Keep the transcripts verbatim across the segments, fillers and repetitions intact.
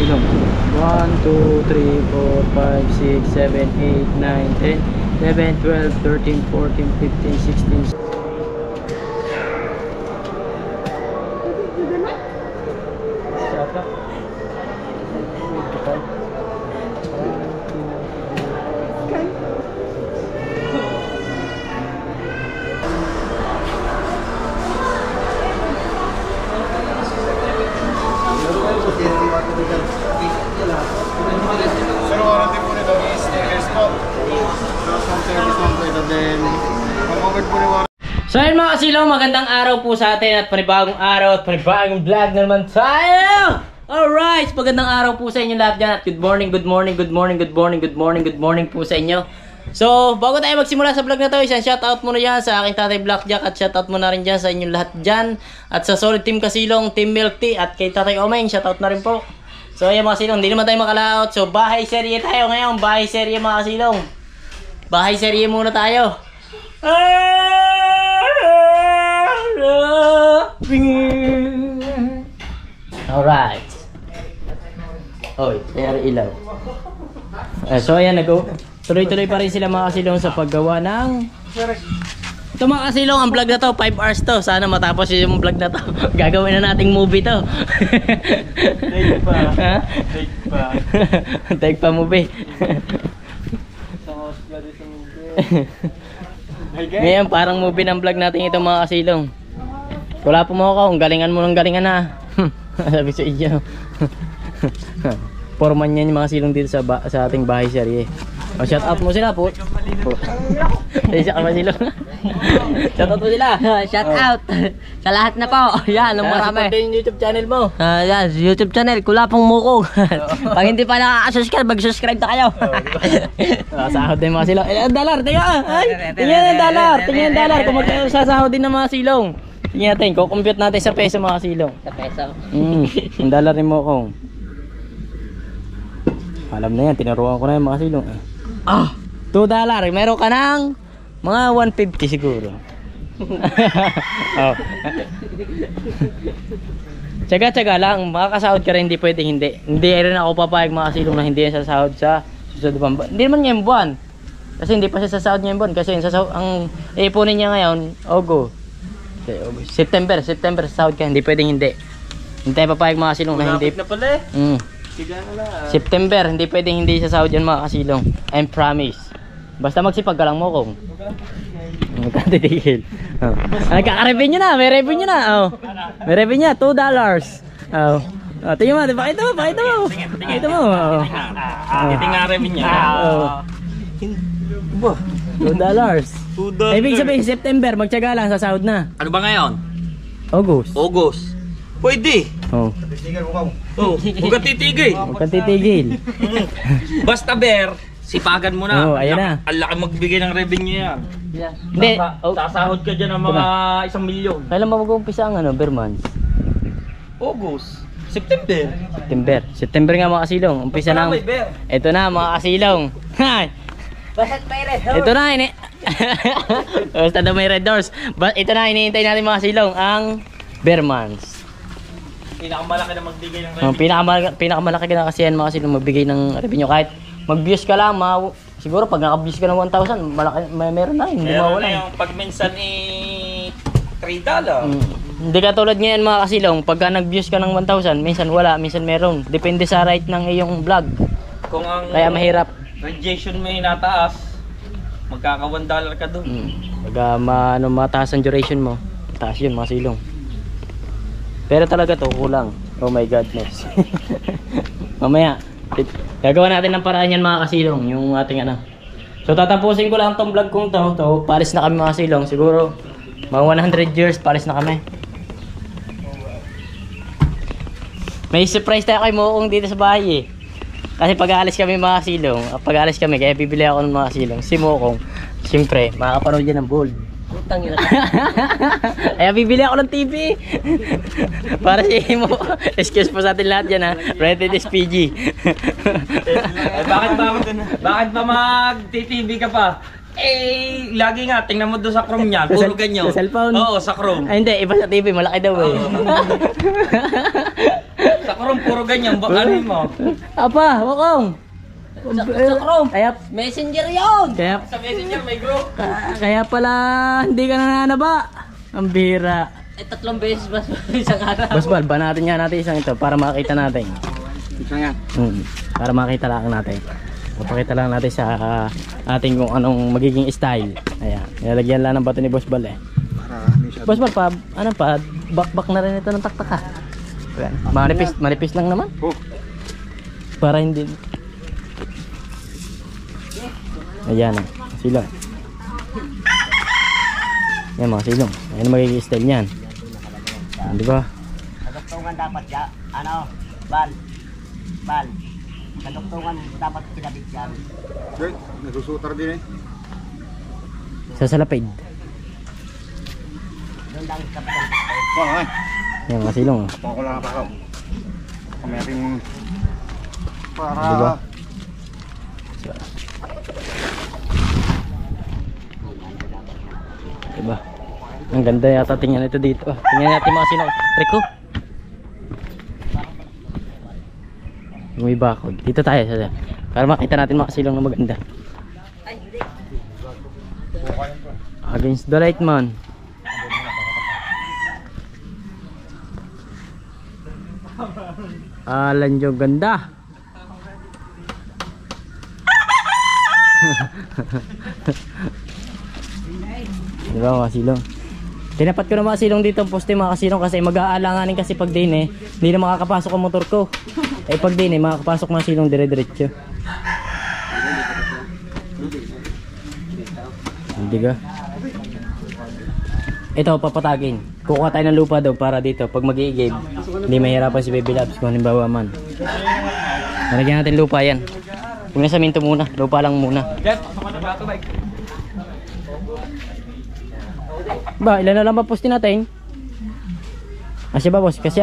silong. one, two, three, four, five, six, seven, eight, nine, ten, eleven, twelve, thirteen, fourteen, fifteen, sixteen. Sir, warranty po nito is stickers po. Some service lang po ito. Then, mag-covered po ni warranty. So ayun mga kasilaw, magandang araw po sa atin at panibagong araw at panibagong vlog na naman tayo! Alright, magandang araw po sa inyo lahat dyan at good morning, good morning, good morning, good morning, good morning, good morning po sa inyo. So, bago tayo magsimula sa vlog na to, isang shoutout muna dyan sa aking tatay Blackjack at shoutout muna rin dyan sa inyong lahat dyan at sa Solid Team Kasilong, Team Milk Tea at kay tatay Omeng, shoutout na rin po. So ayan mga kasilong, hindi naman tayo makalaot. So bahay serye tayo ngayon, bahay serye mga kasilong. Bahay serye muna tayo. Alright. Oy, kaya ilaw. Eh, so ayan, nag-o. Tuloy-tuloy pa rin sila mga kasilong sa paggawa ng... Ito mga kasilong, ang vlog na to, five hours to. Sana matapos yung vlog na to. Gagawin na nating movie to. Take pa. Ha? Take pa. Take pa movie. Ngayon, parang movie ng vlog natin ito mga kasilong. Wala po mo ako, galingan mo ng galingan na. Sabi sa iyo. Porman yan yung mga silong dito sa, sa ating bahay serye. O, shout out mo sila po. Isa ka ba silong? Shout out mo sila. Shout out sa lahat na po. Yan, ang marami. Support yung YouTube channel mo. Uh, yan, YouTube channel, Kulapong Mukong. Pag hindi pa nakaka-subscribe, mag-subscribe na kayo. uh, sahod din mga silong. Eh, dollar, tingnan. Ay, tingnan yung dollar. Tingnan yung dollar. Kung magkasasahod din ng mga silong. Tingnan natin, kukumpute natin sa peso mga silong. Sa peso. Mm, yung dollar rin mo kong. Alam na yan, tinuruan ko na yung mga silong. Ah, two dollar. Meron ka ng mga one fifty siguro. Oh. Tsaga-tsaga lang, makakasahod ka rin, hindi pwedeng hindi. Hindi rin ako papayag mga silong na hindi yan sasahod sa susunod buwan. Hindi naman ngayong buwan. Kasi hindi pa siya sasahod ngayong buwan. Kasi yung sasahod, ang iipunin niya ngayon, August. September, September sasahod ka, hindi pwedeng hindi. Hindi tayo papayag mga silong na hindi. Na pala eh. Mm. September, hindi pwedeng hindi sasahod yan mga kasilong. I promise. Basta magsipag ka lang mo kung magkatitigil. Oh. Nagkaka-revenue na, may revenue na. Oh. May revenue, two dollars. Oh. Oh, tingnan mo, pakita mo, pakita mo. Pakita mo. Oh. Tingnan revenue. Oh. two dollars. two dollars. Ibig sabihin, September, magtiyaga lang, sasahod na. Ano ba ngayon? August. August. Pwede. Oh. Oh, huwag ka titigil. Huwag kang titigil. Basta ber, sipagan mo na. Oo, ayan na. Ang laki magbigay ng revenue yan. Yeah. Hindi. Sasa- Oh. Sasahod ka dyan ng mga isang milyon. Kailan ba mag-uumpisa ang ano, Bermans? August. September. September. September nga mga kasilong. Umpisa Basta ng... may ber. Ito na mga kasilong. Hay! Basta't may red horse. Ito na ini. Basta daw may red doors. But ito na iniintay natin mga kasilong ang Bermans. Pinakamalaki na magbigay ng Ang revenue. pinakamalaki pinakamalaki na kasi yan mga kasilong magbigay ng revenue kahit mag-views ka lang, ma siguro pag naka-views ka ng one thousand, malaki may meron na, hindi Meron mawala. na yung pag minsan eh three dollars. Mm. Hindi ka tulad ngayon mga kasilong, pagka nag-views ka ng one thousand, minsan wala, minsan meron. Depende sa right ng iyong vlog. Kung ang Kaya mahirap. rejection mo yung nataas, magkaka one dollar ka doon. Mm. Pagka ma, ano, mataas ang duration mo, taas yun mga silong. Pero talaga to, kulang. Oh my godness. Mamaya, gagawa natin ng paraan yan mga kasilong, yung ating ano. So tatapusin ko lang tong vlog kong to, to palis na kami mga kasilong. Siguro, mga one hundred years, palis na kami. May surprise tayo kay Mokong dito sa bahay eh. Kasi pag-aalis kami mga kasilong, pag-aalis kami, kaya bibili ako ng mga kasilong. Si Mokong, siyempre, makakapanood yan ng bold. Utang yun. Kaya bibili ako ng T V. Para si mo. Excuse po sa atin lahat yan ha. Rated S P G. Eh, bakit ba bakit ba mag-T V ka pa? Eh, lagi nga, tingnan mo doon sa Chrome niya. Puro ganyan. Sa cellphone? Oo, sa Chrome. Ay hindi, iba sa T V, malaki daw eh. Sa Chrome Krom, puro ganyan. Baka ano mo? Apa, wakong. Sa, sa Chrome. Kaya, Messenger yun. kaya, Sa messenger may group. ka- kaya pala hindi ka nananaba. Ang bira. Eh, tatlong beses ba isang araw? Boss Bal, ba natin nga natin isang ito para makita natin. Isa nga. Hmm, para makita lang natin. Papakita lang natin sa ah, ating kung anong magiging style. Ayan, nilalagyan lang ng bato ni Boss Bal eh. Para minsan. Boss Bal, pa, ano pa, bakbak na rin ito ng taktaka. Ayan, manipis, manipis lang naman. Oh. Para hindi. Ayan o, silong. Ayan mga silong. Ayan ang magiging style niyan. Ayan, di ba? Kaduktungan dapat ya, ano, bal, bal. Kaduktungan dapat kinabit yan. Okay, nagsusutar din eh. Sa salapid. Doon lang kapitan. Oh, ay. Ayan mga silong. Pako lang ako. Kami ating para Diba? Diba? Ang ganda yata tingnan ito dito. Ah, tingnan natin mga silong. Triko. May bakod. Dito tayo sa para makita natin mga silong na maganda. Against the light man. Alan yung ganda. Diba mga silong? Tinapat ko na mga silong dito ang poste mga silong kasi mag-aalanganin kasi pag din eh. Hindi na makakapasok ang motor ko. Eh pag din eh makakapasok mga silong dire-diretso. Hindi ka? Ito papatagin. Kukuha tayo ng lupa daw para dito pag mag-i-game. Hindi mahirapan si Baby Labs kung halimbawa man. Nalagyan natin lupa yan. Huwag na saminto muna. Lupa lang muna. Ba, ilan na lang ba postin natin? Asya ba boss? Kasya?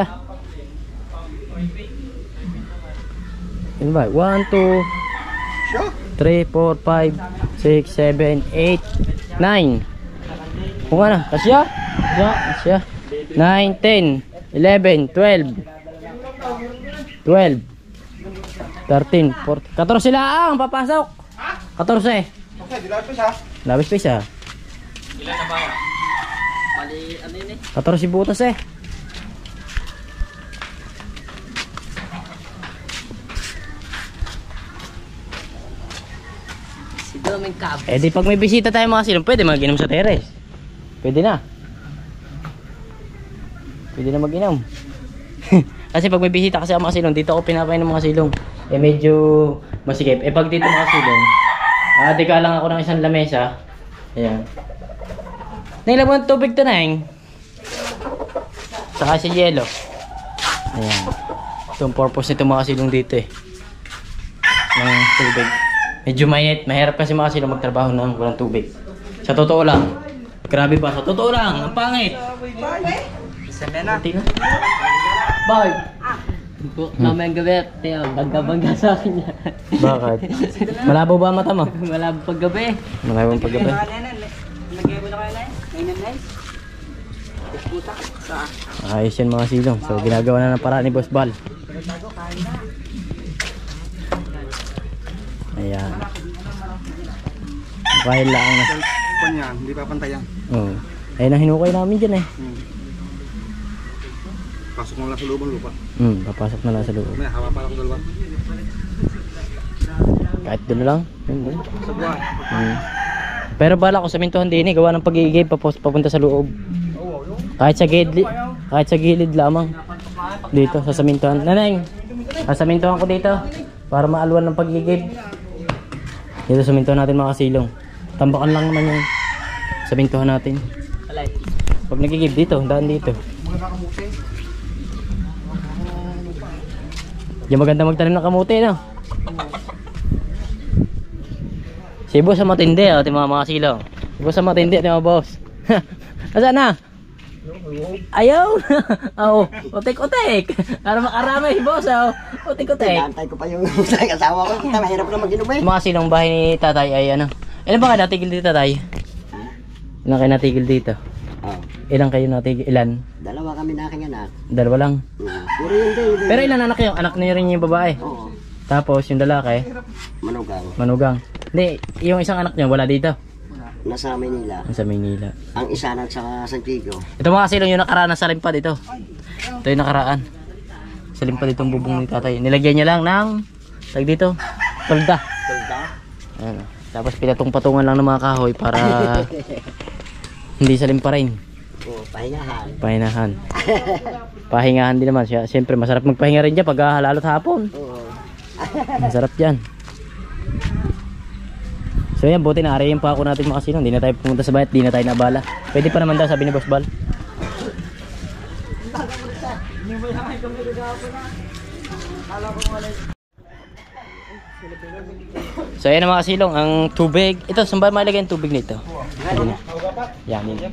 Ilan ba? one, two, three, four, five, six, seven, eight, nine. Kung ano? Kasya? Kasya? Kasya? nine, ten, eleven, twelve, twelve, thirteen, fourteen, fourteen sila ang papasok. fourteen. Okay, di lapis ha. Labis pa isa. Ilan na ba? Mali, ano yun eh? fourteen butas eh. Siguro may kab. Eh di pag may bisita tayo mga silong, pwede mag-inom sa terrace. Pwede na. Pwede na mag-inom. Kasi pag may bisita kasi ang mga silong, dito ako pinapain ng mga silong. Eh medyo masikip. Eh pag dito mga silong, ah, di ka lang ako ng isang lamesa. Ayan. Nailabon ng tubig to na eh. Saka si yelo. Ayan. Ito ang purpose nito mga silong dito eh. Ng tubig. Medyo mainit. Mahirap kasi mga silong magtrabaho ng walang tubig. Sa totoo lang. Grabe ba? Sa totoo lang. Ang pangit. Isa na. Tingnan. Bakit? Mamayang gabi, tiyo, bangga-bangga sa akin yan. Bakit? Malabo ba ang mata mo? Malabo pag gabi. Malabo ang paggabi. Lagyan mo na kayo na eh. Ngayon na eh. Puta. Sa. Ayos yan mga silong. So ginagawa na ng paraan ni Boss Bal. Ayan. Kahit lang na. Kung yan, hindi pa pantay yan. Oo. Ayun ang hinukay namin dyan eh. Hmm. Pasok mo lang sa loob ang lupa. Hmm, papasok na lang sa loob. May hawa pa lang dalawa. Kahit doon lang. Yun, yun. Sa buwan. Hmm. Pero bala ko sa mintuhan din eh. Gawa ng pag-iigay papos papunta sa loob. Kahit sa gilid, kahit sa gilid lamang. Dito sa samintuhan. Naneng, sasamintuhan ko dito para maalwan ng pag-iigib. Dito sa mintuhan natin mga silong. Tambakan lang naman yung samintuhan natin. Alay. Pag nagigib dito, daan dito. Yung maganda magtanim ng kamote, no? Si boss ang matindi, oh, mga mga silong. Si boss ang matindi, mga boss. Nasaan na? Ayaw! Oo, utik-utik. Para makaramay si boss, oh. Utik-utik. Inaantay ko pa yung asawa ko. Kita mahirap na mag-inom eh. Mga silong bahay ni tatay ay ano? Ilan ba kayo natigil dito, tatay? Ilan kayo natigil dito? Oh. Ilan kayo natigil? Ilan? Dalawa kami na aking anak. Dalawa lang. Mm. Puro yun din. Pero ilan anak niyo? Anak niyo rin yung babae. Oo. Tapos yung lalaki, Manugang. manugang. Hindi, yung isang anak niyo wala dito. Nasa Manila. Sa Maynila. Ang isa na sa Santiago. Ito mga kasilong yung nakaraan sa limpad ito. Ito yung nakaraan. Sa limpad itong bubong ni tatay. Nilagyan niya lang ng, tag dito, tolda. Tolda? Ayan. Tapos pinatong-patungan lang ng mga kahoy para hindi salim pa rin. Oo, pahingahan. Pahinahan. Pahingahan din naman siya. Siyempre masarap magpahinga rin dyan pag halalot hapon. Oo. Masarap dyan. So yan, buti na-arayin pa ako natin mga kasilong. Hindi na tayo pumunta sa bayat, hindi na tayo nabala. Pwede pa naman daw, sabi ni Boss Bal. So yan mga kasilong, ang tubig. Ito, saan ba mailagay ang tubig nito? Ayun na. Yan, yan.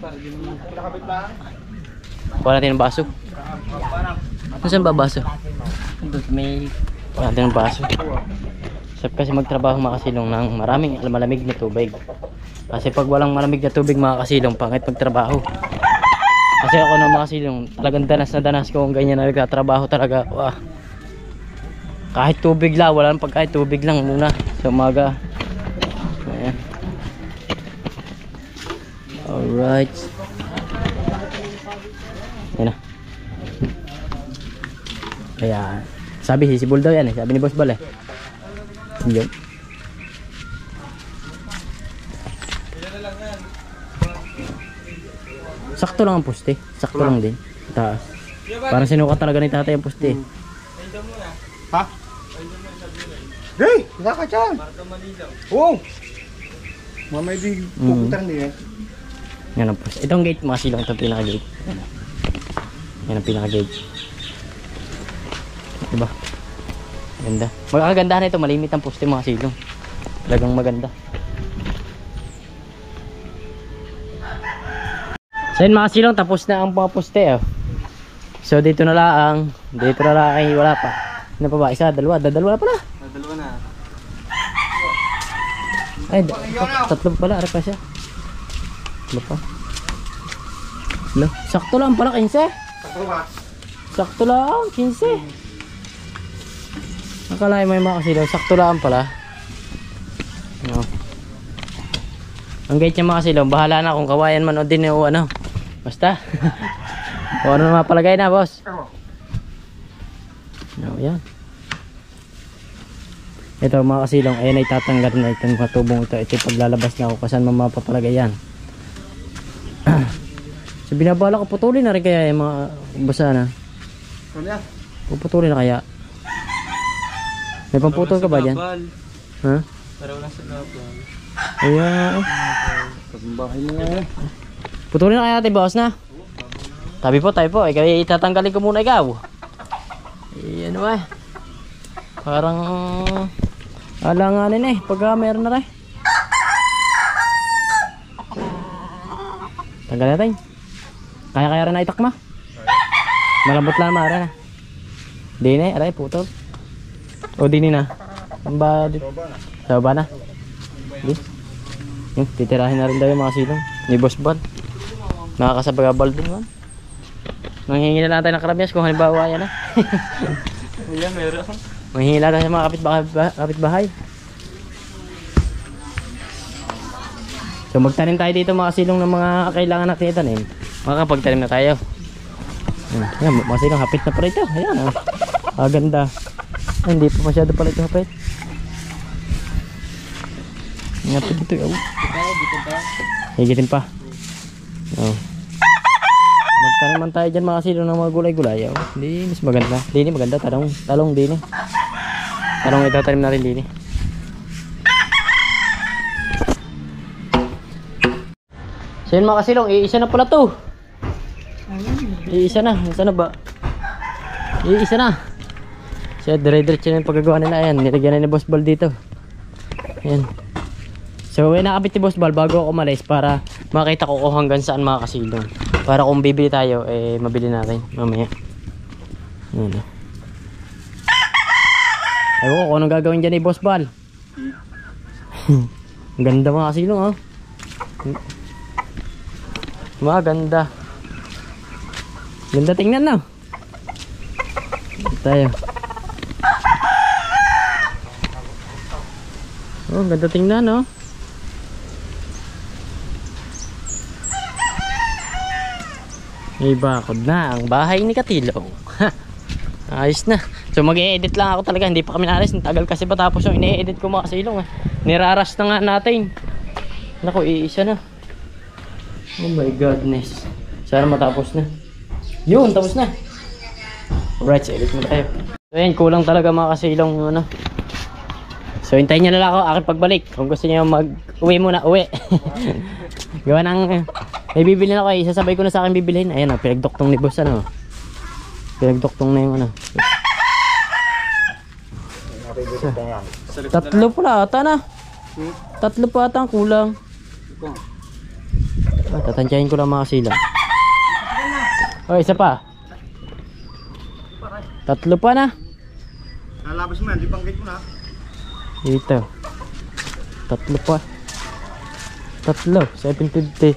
Kuha natin ng baso. Saan ba baso? May... Kuha natin ng baso. Sarap kasi magtrabaho mga kasilong ng maraming malamig na tubig. Kasi pag walang malamig na tubig mga kasilong, pangit magtrabaho. Kasi ako na mga kasilong, talagang danas na danas ko kung ganyan na nagtatrabaho talaga. Wah. Kahit tubig lang, wala nang pagkahit tubig lang muna sa umaga. Ayan. Alright. Ayan na. Ayan. Sabi sisibol daw yan eh, sabi ni Boss Bal eh. Yun. Sakto lang ang poste. Sakto lang din. Taas. Parang sinukat talaga ni tatay ang poste. Ha? Hey! Wala ka dyan! Oo! Mamay di pupunta rin eh. Yan ang poste. Itong gate mga silong. Itong pinaka gate. Yan ang pinaka gate. Diba? Ganda. Magkakaganda na ito, malimit ang poste mga silong. Talagang maganda. So yun mga silong, tapos na ang mga poste oh. So dito na lang, dito na lang ay wala pa. Ano pa ba? Isa, dalawa, dadalawa pala. Dalawa na. Ay, tatlo pala, ara pa siya. Ano pa? Ano? Sakto lang pala, quince. Sakto ba? Sakto lang, quince. Akalain mo yung mga kasilaw, sakto lang pala. No. Ang gate niya mga kasilaw, bahala na kung kawayan man o din o ano. Basta. O ano na mapalagay na, boss? No, yan. Ito mga kasilong, ayan ay tatanggal na itong mga tubong ito. Ito paglalabas na ako kung saan mamapapalagay yan. So binabala ko, putulin na rin kaya yung mga basa na. Ano yan? Puputulin na kaya. May pamputol ka ba dyan? Ha? Pero wala sa gabal. Ayan. Pagbahay mo nga eh. Putulin na kaya natin, boss na. Tabi po, tabi po. Ikaw, itatanggalin ko muna ikaw. Ayan ba? Parang alanganin eh. Pagka meron na rin. Tanggal natin. Kaya-kaya rin na itakma. Malambot lang mara na. Di na eh. Aray, putol. O di na. Ang ba dito? Sa baba na. Di. Yung titirahin na rin daw yung mga silong. Ni Boss Bal. Nakakasabagabal din man. Nanghingi na lang tayo ng karabyas kung halimbawa yan na. Ayan, meron. Manghingi lang tayo sa mga kapitbahay. kapitbahay. So magtanim tayo dito mga silong ng mga kailangan natin itanim. Makakapagtanim na tayo. Ayan, mga silong hapit na pala ito. Ayan, ah. Ah, ganda. Ay, hindi pa masyado pala ito hapit. Hapit ito. Oh. Higitin pa. Oh. Magtanim man tayo dyan mga silong ng mga gulay-gulay. Oh. Hindi, mas maganda. Hindi, maganda. Talong, talong din eh. Talong itatanim natin din eh. So yun mga kasilong, iisa na pala to. Iisa na, isa na ba? Iisa na. So dire-diretso na yung paggagawa nila. Ayan, nilagyan na ni Boss Bal dito. Ayan. So may nakabit ni Boss Bal bago ako umalis para makita ko kung hanggang saan mga kasilong. Para kung bibili tayo, eh mabili natin mamaya. Ayan. Ewan ko kung anong gagawin dyan ni Boss Bal. Ang ganda mga kasilong oh. Maganda. Ganda tingnan na. tayo. Oh, ganda tingnan, no? May bakod na ang bahay ni Katilong. Ayos na. So mag-e-edit lang ako talaga. Hindi pa kami naalis. Tagal kasi pa tapos yung ine-edit ko mga kasilong. Eh. Niraras na nga natin. Naku, iisa na. Oh my godness. Sana matapos na. Yun, tapos na. Alright, so edit mo tayo. So yun, kulang talaga mga kasilong. Ano. So hintayin nyo na lang ako aking pagbalik. Kung gusto nyo mag-uwi muna, uwi. Gawa ng... May bibili na ako eh. Isasabay ko na sa akin bibilihin. Ayan o, pinagdoktong ni boss ano. Pinagdoktong na yung ano. Tatlo pala ata na. Tatlo pa ata ang kulang. Ah, tatansyahin ko lang mga sila. O, isa pa. Tatlo pa na. Nalabas mo yan, di panggit mo na. Dito. Tatlo pa. Tatlo, seven fifty.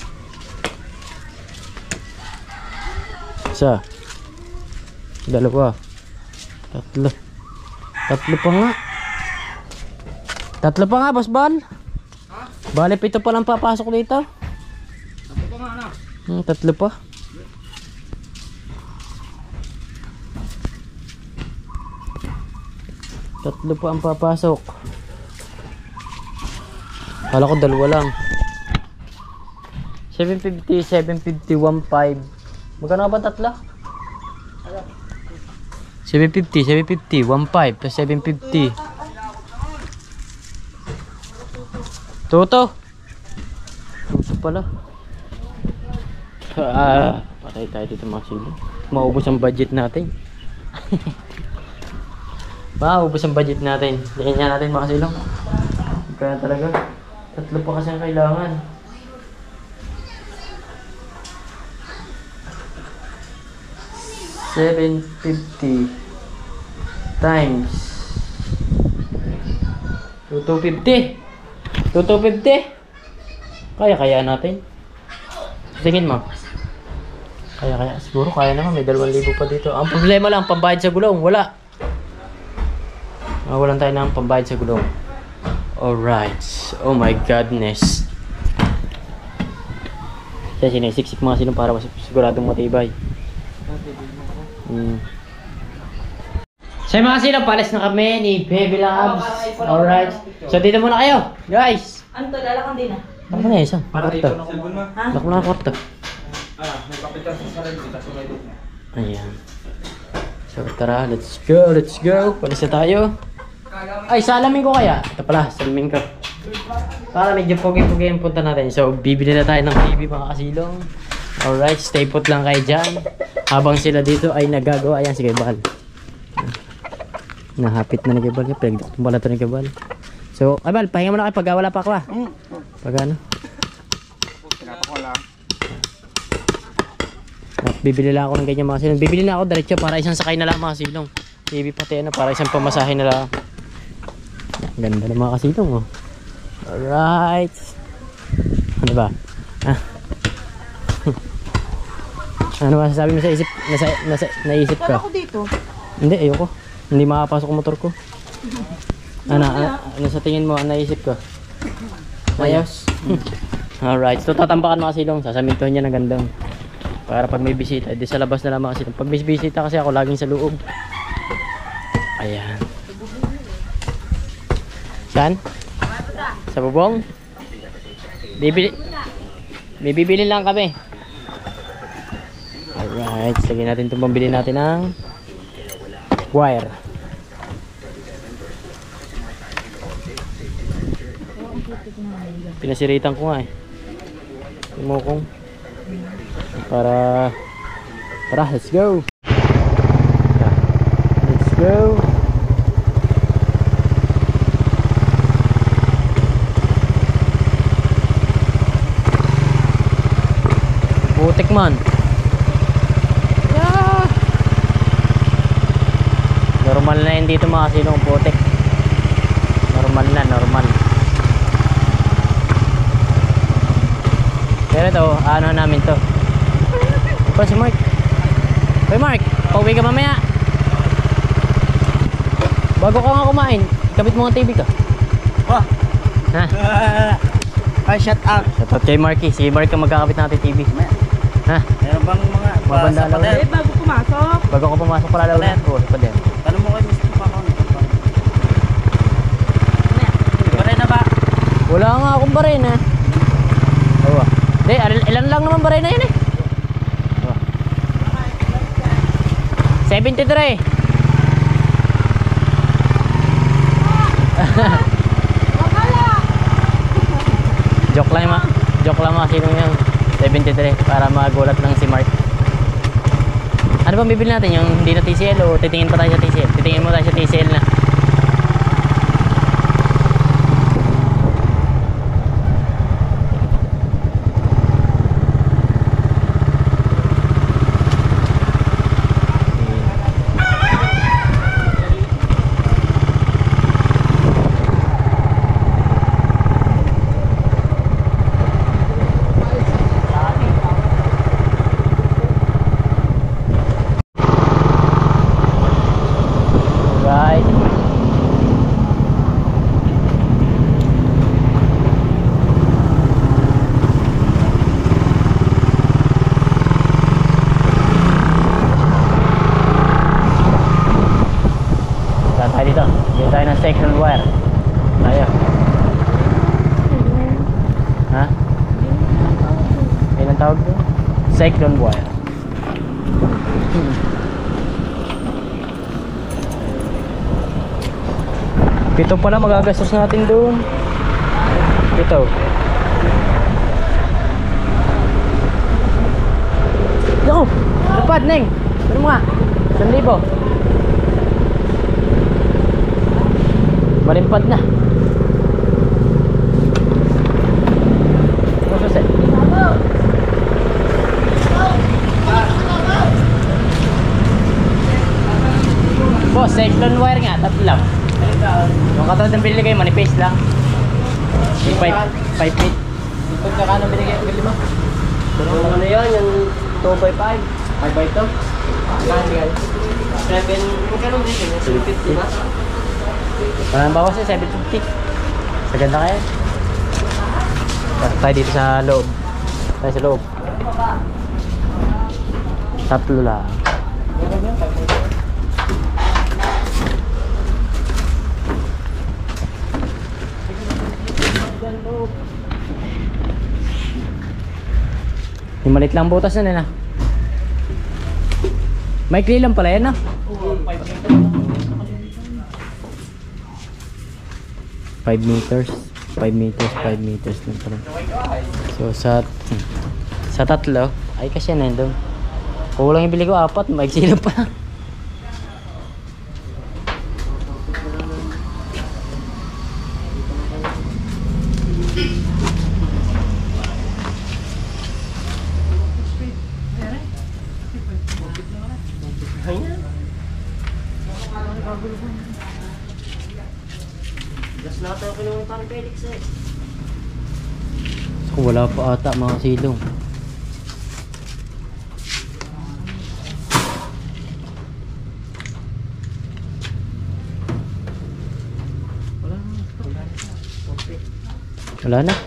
Isa. Dalawa. Tatlo. Tatlo pa nga. Tatlo pa nga, boss Bal. Bale, pito pa lang papasok dito. Tatlo pa nga na. Hmm, tatlo pa. Tatlo pa ang papasok. Kala ko dalawa lang. seven fifty, seven fifty, one five. Magkano ba tatlo? seven fifty, seven fifty, one five plus seven fifty. Toto. Toto pala. Ah, patay tayo dito mga silo. Maubos ang budget natin. Maubos ang budget natin. Tingnan natin mga silo. Kaya talaga. Tatlo pa kasi ang kailangan. seven fifty times two fifty. two fifty. Kaya kaya natin. Tingin mo. Kaya kaya siguro kaya naman, may dalawang libo pa dito. Ang problema lang pambayad sa gulong, wala. Mawalan tayo ng pambayad sa gulong. Alright. Oh my godness. Kaya sinisiksik mga silong para siguradong matibay. Hmm. So mga silong, palis na kami ni Baby Labs. Alright. So dito muna kayo, guys. Ano to? Lalakang din ah. Baka na isang. Para dito Kwarto. ng cellphone mo. Ha? Baka na kwarto. Ah, may kapitan sa sarili kita sa may dito. Ayan. So tara, let's go, let's go. Palis na tayo. Ay, salamin ko kaya. Ito pala, salamin ko. Para medyo pogi-pogi yung punta natin. So, bibili na tayo ng T V mga kasilong. Alright, stay put lang kayo dyan. Habang sila dito ay nagagawa. Ayan, si Kebal. Nahapit na ni Kebal. Pinagdaktong pala ito ni Kebal. So, Kebal, pahinga mo na kayo pag wala pa ako ah. Pag ano? Pinapa ko lang. At bibili lang ako ng ganyan mga silong. Bibili na ako diretso para isang sakay na lang mga silong. T V pati ano, para isang pamasahe na lang. Ganda ng mga kasilong oh. Alright. Ano ba? Ah. Ano masasabi mo sa isip, nasa, nasa, naisip ka? Wala ko dito. Hindi, ayoko. Hindi makapasok ang motor ko. Ano, ano, ano sa tingin mo, ang naisip ko? Ayos. Alright, so tatambakan mga silong. Sasamintuhan niya ng gandang. Para pag may bisita, di sa labas na lang mga silong. Pag may bisita kasi ako, laging sa loob. Ayan. Saan? Sa bubong? Bibili. May bibili lang kami. Alright, sige natin itong pambili natin ng wire. Pinasiritan ko nga eh. Tumukong. Para Tara, let's go. Let's go. Putik man. Yeah. Normal na yun dito mga silong putik. Normal na, normal. Pero ito, ano namin to. Pa si Mark. Hey Mark, pauwi ka mamaya. Bago ka nga kumain, ikabit mo ang T V ka. Wah. Ha? Ay, shut up. Shoutout kay Marky. Sige Marky, magkakabit natin T V. Ha? Meron bang mga Mga banda sa pader? lang. bago pumasok. Bago ko pumasok pala daw na. Pader. Oo, pader. Tanong mo kay mister Pakon. Pare na ba? Wala nga akong barin eh. Oo. Hindi, al- ilan lang naman barin na yun eh. Oo. seventy-three. Joke lang ma. Joke lang mga sino yun. seventy-three para magulat lang si Mark. Ano bang bibili natin? Yung hindi na T C L o titingin pa tayo sa T C L? Titingin mo tayo sa T C L na. Right. Saan tayo dito? Dito tayo ng second wire. Tayo. Ha? Ilang tawag doon? Second wire. Pito pala magagastos natin doon. Pito. Yo! Lapad, Neng! Ano mo nga? one libo. Malimpad na. Ano susi? Boss, second wire nga, tatlo lang. Yung katulad ng binili kayo, manipis lang. Yung five feet. Ito kakano binigay ang lima? Yung ano yun, yung two by five. five by two? Kano guys? seven, magkano dito? seven fifty ba? Parang bawas yun, seven fifty. Sa ganda kaya. Tayo dito sa loob. Tayo sa loob. Tatlo lang. Yung malit lang butas na nila. Maikli lang pala yan, no? five meters. five meters, five meters lang pala. So sa sa tatlo, ay kasi yan doon. Kulang yung bili ko apat, maiksi lang pala. Gas lahat ako kinuha parang Felix eh. So, wala pa ata mga silong. Wala na.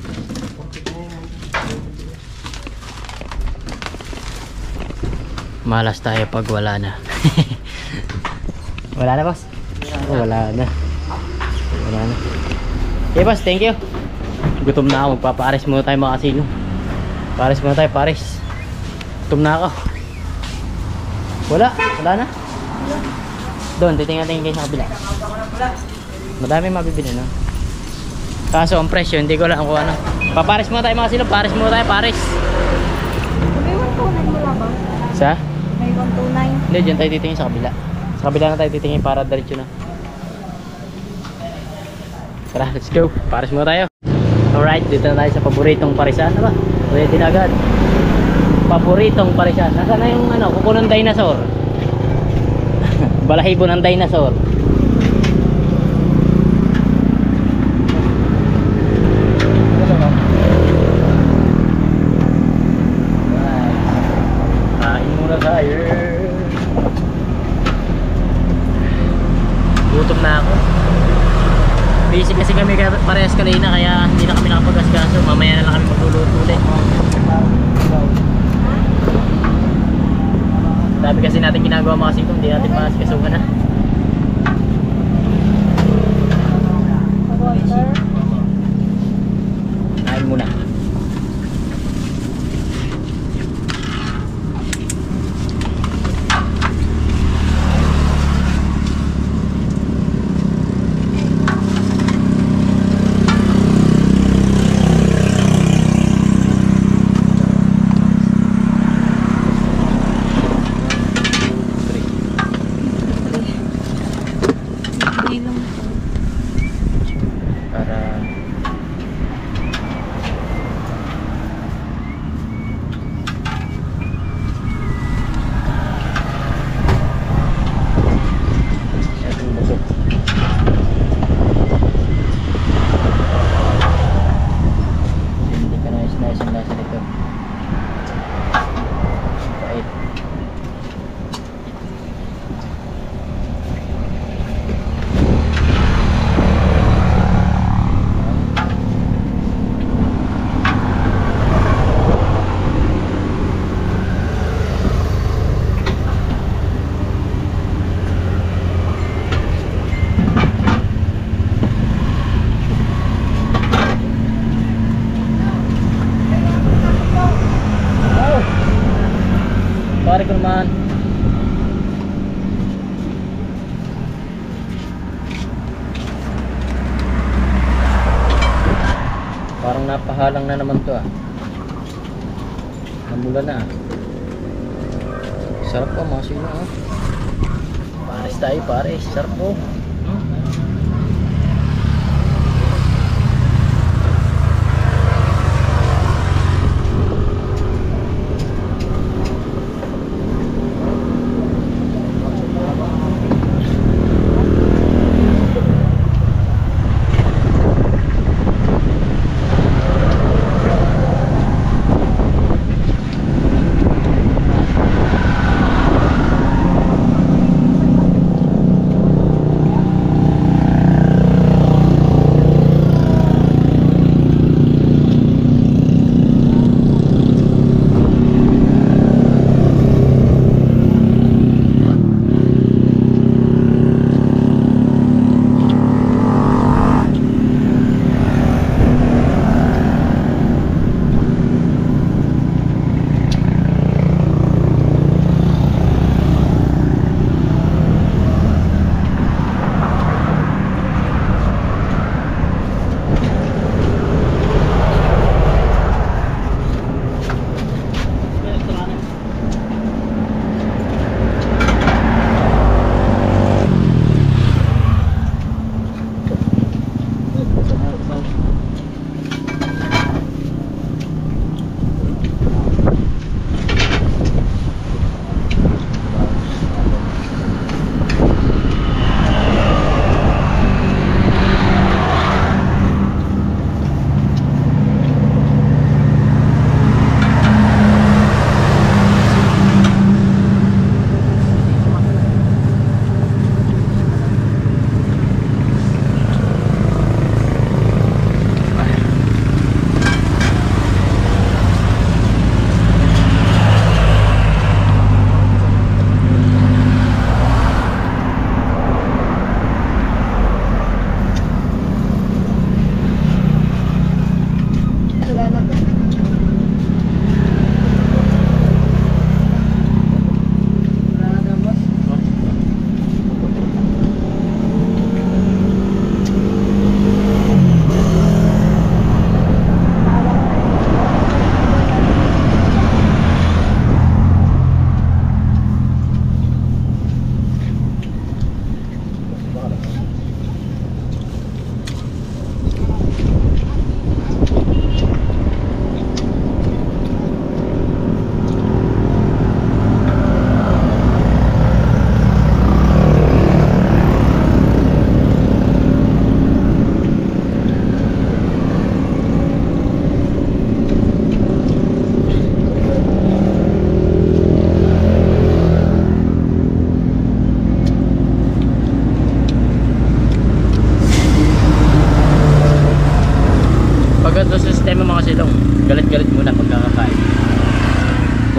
Malas tayo pag wala na. Wala na, boss? Oh, wala na. Wala na. Okay, boss, thank you. Gutom na ako. Magpapares muna tayo mga kasino. Pares muna tayo, pares. Gutom na ako. Wala. Wala na. Doon, titingnan natin kayo sa kabila. Madami mabibili, no? Kaso ang presyo, hindi ko alam kung ano. Papares muna tayo mga kasino. Pares muna tayo, pares. May one two nine mo lang ba? Sa? May one two nine. Hindi, dyan tayo titingin sa kabila. Sa kabila na tayo titingin para diretso na. Tara, let's go. Pares muna tayo. Alright, dito na tayo sa paboritong parisan. Ano ba? Pwede na agad. Paboritong parisan. Nasaan na yung ano, kuko ng dinosaur? Balahibo ng dinosaur. Kain muna tayo. Gutom Busy kasi kami ka- parehas kanina kaya hindi na kami nakapag-asikaso. Mamaya na lang kami magluluto ulit. Dami kasi natin ginagawa mga kasito, hindi natin maasikasuhan na. Water. Kain muna. Ilong. Para ating busog. Hindi ka nais-nais ang lasa nito. Pait. Pare ko naman. Parang napahalang na naman to ah. Namula na ah. Sarap pa mga sino ah. Pares tayo pares. Sarap po. Hmm?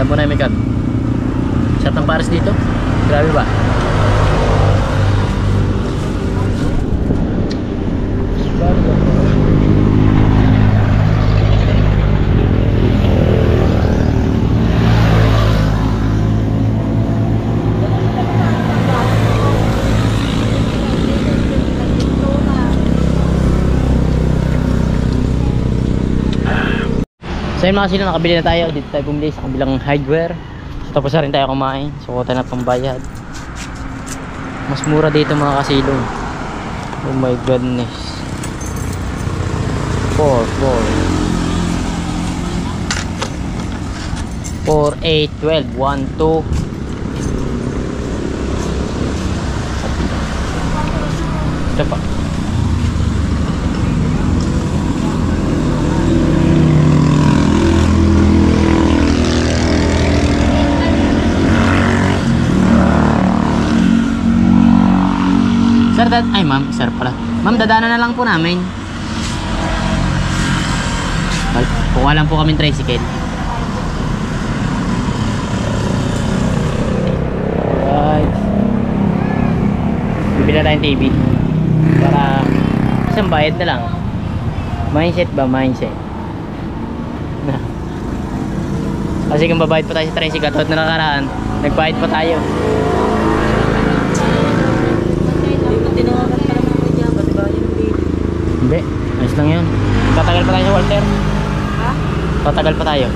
Alam mo na yung makeup. Sarap ng pares dito. Grabe ba? So yun mga sila, nakabili na tayo. Dito tayo bumili sa kabilang hardware. So tapos na rin tayo kumain. So kuha na pambayad. Mas mura dito mga kasilong. Oh my goodness. four, four four, eight, twelve, one, two. Ito pa. Sir, dad ay ma'am, sir pala. Ma'am, dadaanan na lang po namin. Kuha lang po kami tricycle. Alright. Bibili na tayong T V. Para isang bayad na lang. Mindset ba? Mindset. Kasi kung babayad pa tayo sa tricycle, tulad na nakaraan, nagbayad pa tayo. Hindi, ayos lang yan. Tatagal pa tayo sa Walter. Ha? Tatagal pa tayo.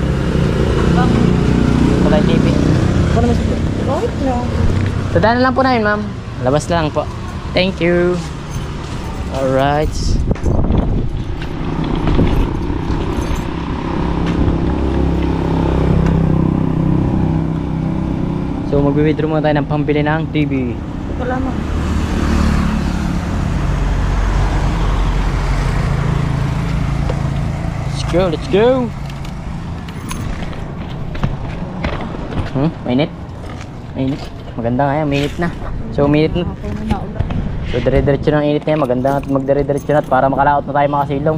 Pa tayo T V. Paano mas ito? Wait lang. Tadaan lang po namin ma'am. Labas lang po. Thank you. Alright. So magwi-withdraw muna tayo ng pambili ng T V. Ito lamang. Let's go, let's go. Hmm, mainit. Mainit. Maganda nga yan, mainit na. So, mainit na. So, dire-diretso ng init na yan. Maganda nga magdire-diretso na para makalaot na tayo mga silong.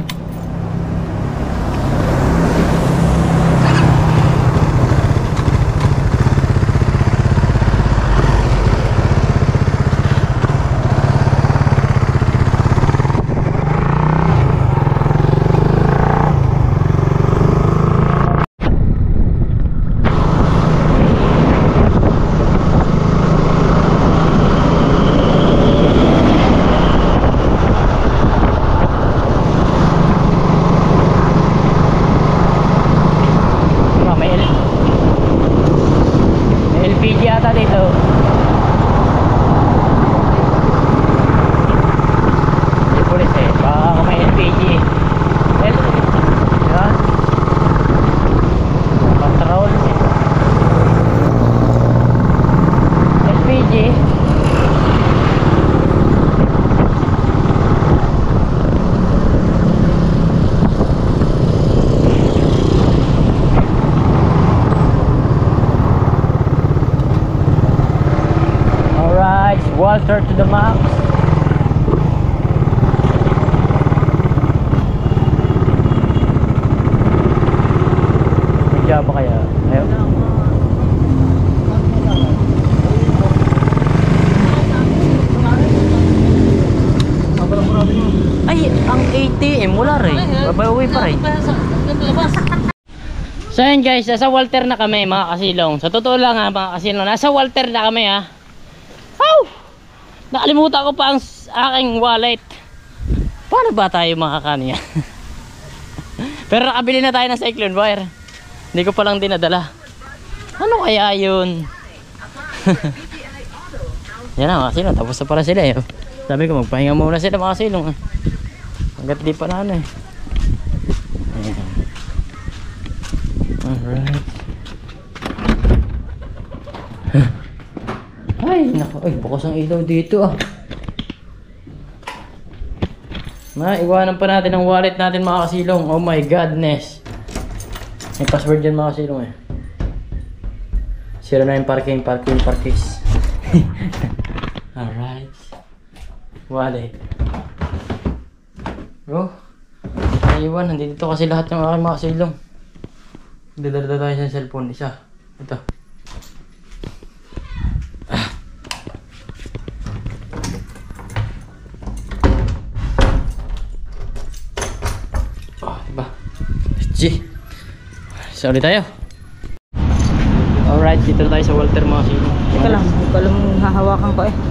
Walter to the max. May job ba kaya? Ayaw. Ay, ang A T M wala rin. Babawi pa rin. So yun guys, nasa Walter na kami mga kasilong. Sa totoo lang ha mga kasilong, nasa Walter na kami ha. Oh! Nakalimutan ko pa ang aking wallet. Paano ba tayo makakaniya? Pero nakabili na tayo ng cyclone wire. Hindi ko palang dinadala. Ano kaya yun? Yan na mga silong. Tapos na pala sila eh. Sabi ko magpahinga muna sila mga silong. Hanggat di pa na ano eh. Ayan. Alright. Ay, naku, ay, bukas ang ilaw dito ah. Maiwanan pa natin ang wallet natin mga kasilong. Oh my godness. May password dyan mga kasilong eh. zero nine parking, parking, parkis. Alright. Wallet. Oh. Naiwan, nandito kasi lahat ng aking mga kasilong. Dadala tayo sa cellphone, isa. Ito. Ah. Oh, diba? G. Isa ulit tayo. Alright, dito na tayo sa Walter mga sino. Teka lang, hindi ko alam hahawakan ko eh.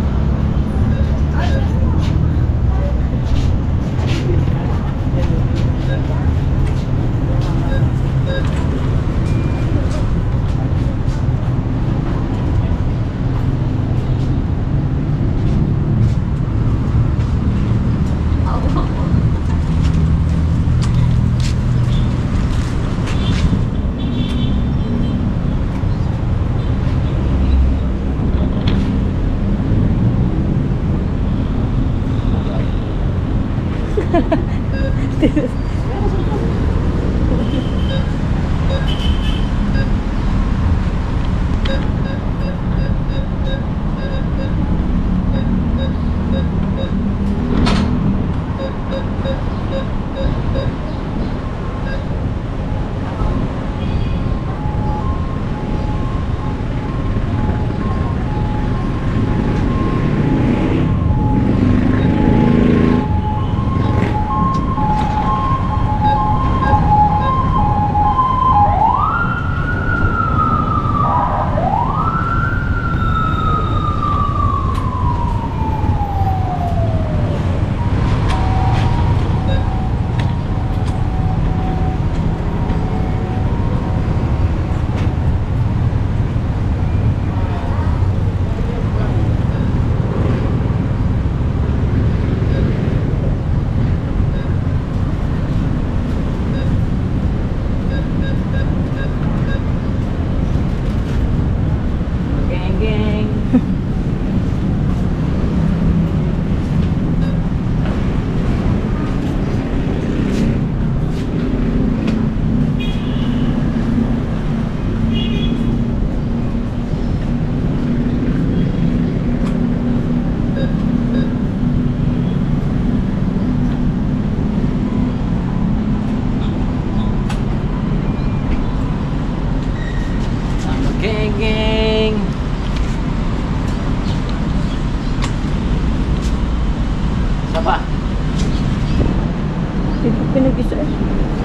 Pinag-isa eh.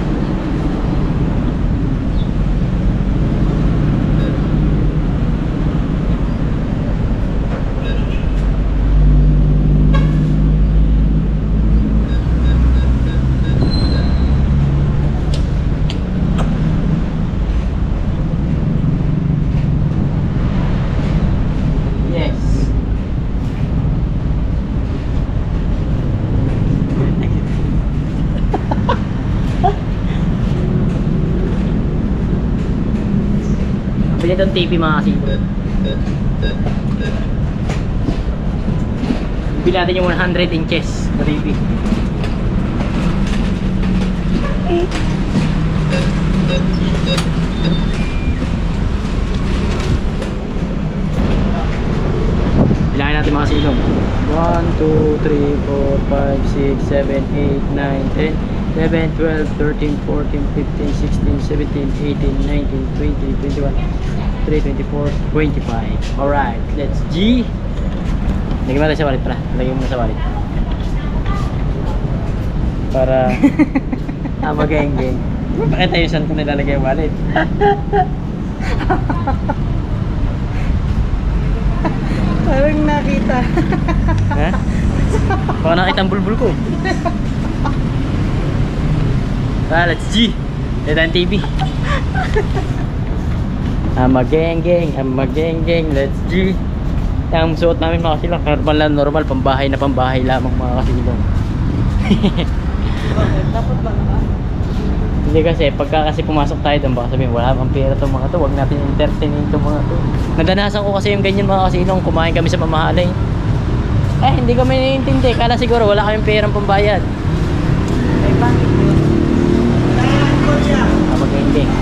Pwede itong T V mga kasino. Bili natin yung one hundred inches na T V. Bilangin natin mga kasino. one, two, three, four, five, six, seven, eight, nine, ten, eleven, twelve, thirteen, fourteen, fifteen, sixteen, seventeen, eighteen, nineteen, twenty, twenty-one, twenty-three, twenty-four, twenty-five. Alright, let's G. Lagyan mo natin sa wallet para. Lagyan mo na sa wallet. Para ah, mag-geng-geng. Pakita yung saan ko nilalagay yung wallet. Parang nakita. Ha? Baka nakita ang bulbul ko. Ah, let's G. Ito ang T V. I'm a gang gang, I'm a gang gang, let's G. Ang suot namin mga kasilong, normal lang, normal, pambahay na pambahay lamang mga kasilong. Dapat ba naman? Hindi kasi, pagka kasi pumasok tayo doon, baka sabihin, wala pang pera itong mga to, huwag natin entertainin itong mga to. Nadanasan ko kasi yung ganyan mga kasilong, kumain kami sa mamahalay. Eh, hindi kami naiintindi, kala siguro wala kaming perang pambayad. Ay, pangit yun. I'm a gang gang.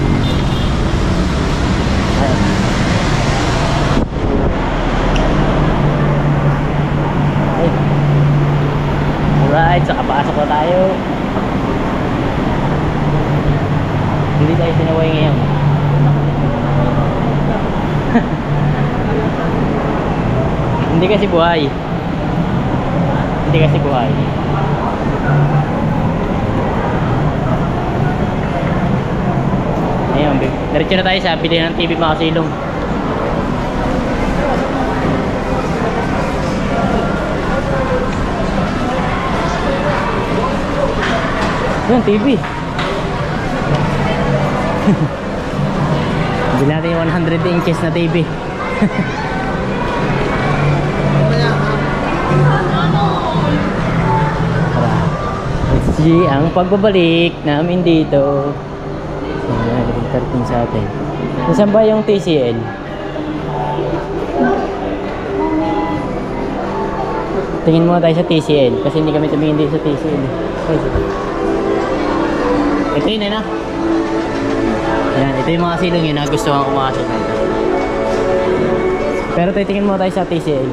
Alright, so kapasok na tayo. Hindi tayo sinaway ngayon. Hindi kasi buhay. Hindi kasi buhay. Ayun, diretso na tayo sa pili ng T V mga kasilong. Yan, T V. Bili natin yung one hundred inches na T V. Let's see ang pagbabalik namin dito. Ayan, nagkarating sa atin. Nasaan ba yung T C L? Tingin muna tayo sa T C L kasi hindi kami tumingin dito sa T C L. Ito yun eh na. Ayan, ito yung mga silong yun na gusto ko kumakasya nito. Pero titingin muna tayo sa T C L.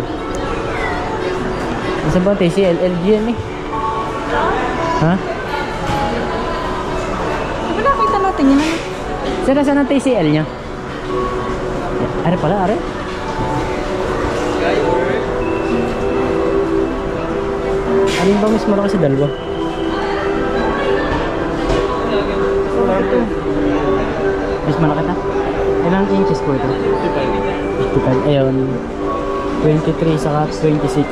Nasaan ba T C L? L G yan eh. Ha? Wala, kita natin yun. Saan na saan ang T C L nya? Are pala, are? Alin ba mas malaki sa dalawa? Mas malaki ta? Ilang inches po ito? fifty-five. Ayun. twenty-three saka twenty-six.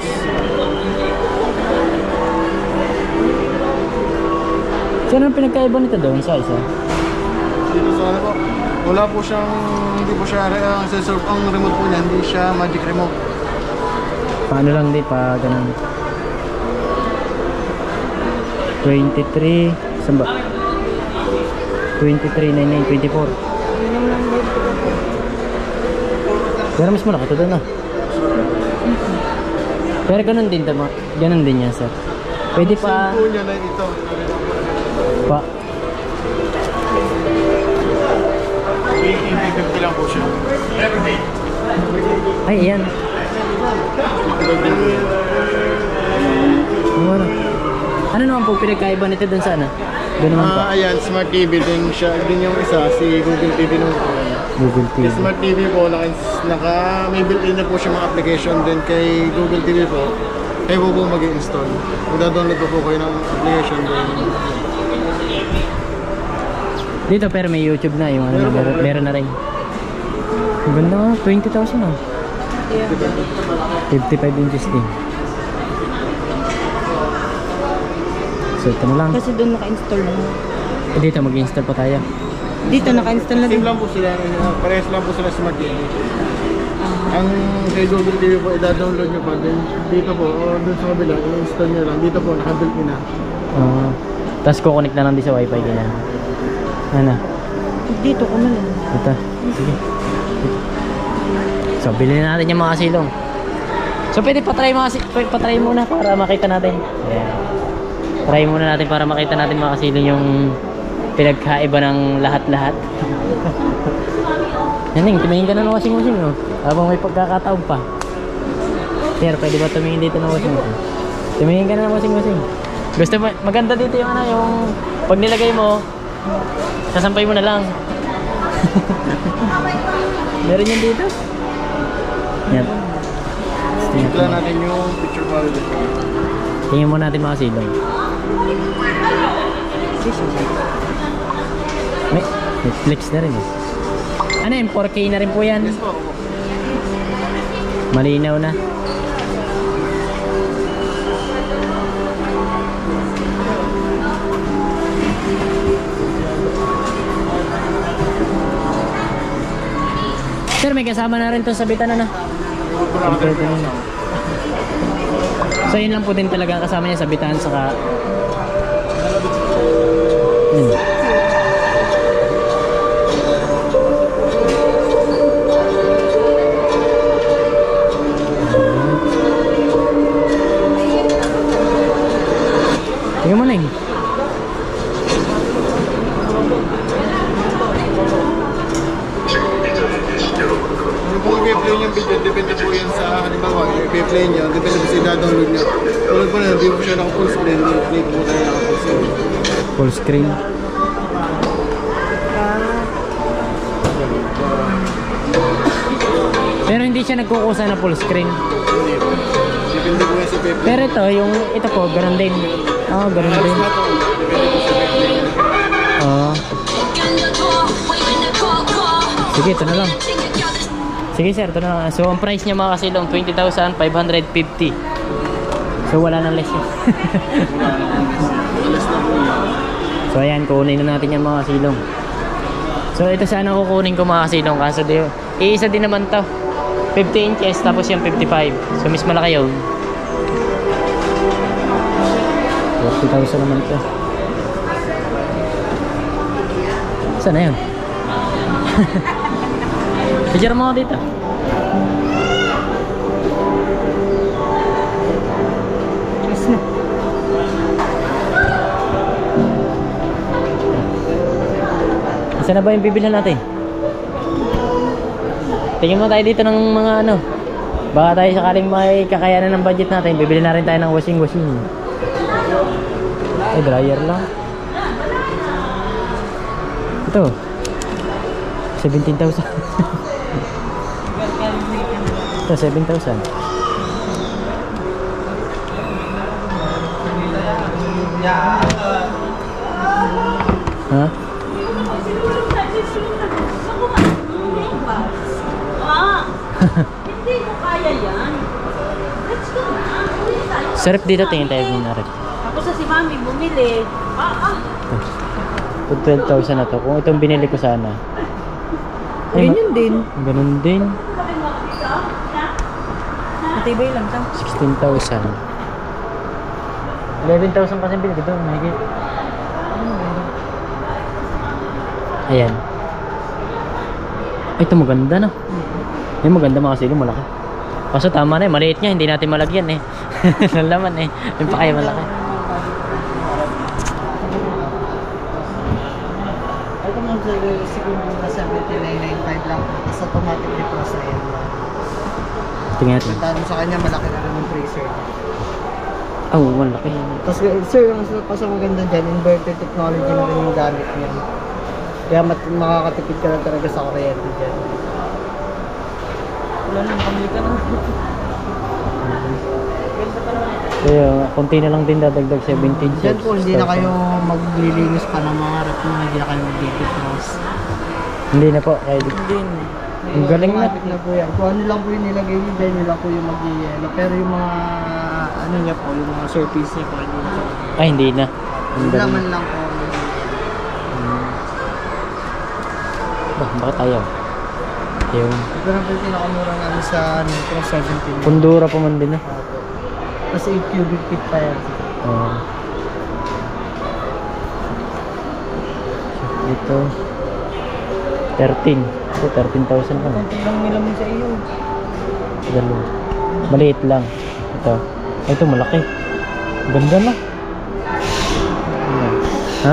Saan ang pinagkaiba nito doon sa isa? Dito sa ano po, wala po siyang, hindi po siya, ang sensor, ang remote po niya, hindi siya magic remote. Paano lang di pa ganun? twenty-three, saan ba? twenty-three, nine nine, twenty-four. Pero mas malaki ito doon ah. Pero ganun din tama. Ganun din yan sir. Pwede pa. Same po niya na ito. Pa. eighteen fifty lang po siya. Ay, ayan. Ano? Ano naman po pinagkaiba nito doon sa ano? Doon naman pa. Ah, ayan, Smart T V din siya. Din yung isa, si Google T V naman po. Google T V. Yung Smart T V po, naka, naka may built-in na po siya mga application din kay Google T V po. Kayo po po mag-i-install. Magda-download po po kayo ng application din. Dito pero may YouTube na yung ano, Meron meron, ba? meron na rin. Ang ganda nga, twenty thousand ah. fifty-five inches din. So ito na lang. Kasi doon naka-install na. Eh, dito mag-install pa tayo. Dito naka-install na Same din. lang po sila, parehas lang po sila Smart T V. Ang kay Google T V po, i-download nyo pa. Then, dito po, o dun sa kabila, i-install nyo lang. Dito po, naka-built-in na. Uh, Tapos kukunik na lang din sa wifi ganyan. Ano? Dito ko na lang. Ito. Sige. So bilhin na natin yung mga silong. So pwede pa-try mga si- pwede pa-try muna para makita natin. Ayan. Try muna natin para makita natin mga silong yung pinagkaiba ng lahat-lahat. Yaning, tumingin ka na ng washing machine oh. Habang may pagkakataon pa. Sir, pwede ba tumingin dito ng washing machine? Tumingin ka na ng washing machine. Gusto mo, maganda dito yung ano, yung pag nilagay mo, sasampay mo na lang. Meron yan dito? Yan. Tignan natin yung picture quality. Tingin mo natin mga silong. May Netflix na rin eh. Ano yun? four K na rin po yan. Yes po, po. Malinaw na. Sir, may kasama na rin itong sabitan na na. Kompleto na. So yun lang po din talaga kasama niya sabitan saka hmm. Tingnan mo na eh. Kung i-play nyo yung video, depende po yan sa halimbawa, i-play nyo, depende po sa i-download nyo. Tulad po na, hindi po siya naka-full screen, i-play po tayo naka-full screen. Full screen. Pero hindi siya nagkukusa na full screen. Hindi po. Depende po yan sa Pepe. Pero ito, yung ito po, ganun din. Oo, oh, ganun Halos din. na to. Depende po sa Pepe. Oo. Sige, ito na lang. Sige sir, ito na lang. So, ang price niya mga kasilong, twenty thousand five hundred fifty. So, wala nang less yun. Alas na po yan. So, ayan, kukunin na natin yung mga kasilong. So, ito sana kukunin ko mga kasilong. Kaso, di, iisa din naman to. fifty inches, tapos yung fifty-five. So, mas malaki yun. forty thousand naman to. Saan na yun? Picture mo ako dito. Yes na. Saan na ba yung bibilhan natin? Tingin mo tayo dito ng mga ano. Baka tayo sakaling may kakayanan ng budget natin. Bibili na rin tayo ng washing washing. Ay, dryer lang. Ito. seventeen thousand. Ito, seven thousand. Ha? Hindi ko kaya yan. Let's go na. Uwi tayo. Sarap dito, tingin tayo din na rin. Tapos sa si Mami bumili. Ah, ah. Kung twelve thousand na to, kung itong binili ko sana. Ay, Ganyan din. ma- ganun din. Matibay lang to. sixteen thousand. eleven thousand kasi binili ko. Mahigit. Ayan. Ay, ito maganda na. Yung maganda mga silo, malaki. Kaso tama na eh, maliit niya, hindi natin malagyan eh. Nalaman eh. Yung pa kaya malaki. Ito mo siguro na seventy-nine ninety-five lang. Tapos automatic defrost na yan. Tingnan natin. Tanong sa kanya, malaki na rin yung freezer. Oh, malaki. Tapos sir, ang pas maganda dyan, inverter technology na rin yung gamit niya. Kaya mat makakatipid ka na talaga sa kuryente dyan. Wala nang pamili ka na. Kaya, konti na lang din dadagdag seventeen. Dyan po, hindi na kayo maglilinis pa ng mga rep mo, hindi na kayo mag-defrost. Hindi na po, kahit Hindi na. ang galing na. Automatic na po yan. Kung ano lang po yung nilagay nyo dyan, yun lang po yung mag-yelo. Pero yung mga, ano niya po, yung mga surface niya po, hindi na po. Ay, hindi na. Ang Yung galing. laman lang po. Bah, bakit ayaw? Yung Ito na po yung pinakamura namin sa Nitro seventeen. Pundura pa man din na. Tapos eight cubic feet pa yan. Oh. Ito thirteen. Ito thirteen thousand lang. Konti lang nilaman sa iyo. Dalawa. Maliit lang. Ito. Ay, ito malaki. Ganda na. Ayan. Ha?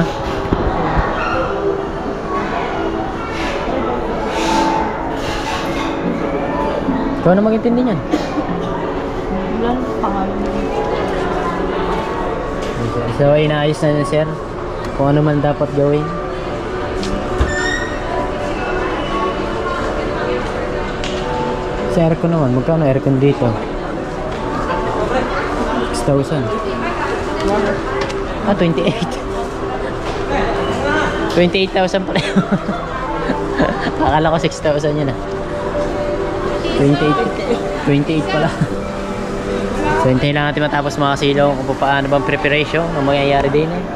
Ikaw na mag-intindi niyan. Wala nang pangalan. So, inaayos na na sir kung ano man dapat gawin. Sa aircon naman, magkano aircon dito? six thousand. Ah, twenty-eight. twenty-eight thousand pala yun. Akala ko six thousand yun ah. twenty-eight. twenty-eight pala. So, hintayin lang natin matapos mga silong kung paano bang preparation ang mangyayari din eh.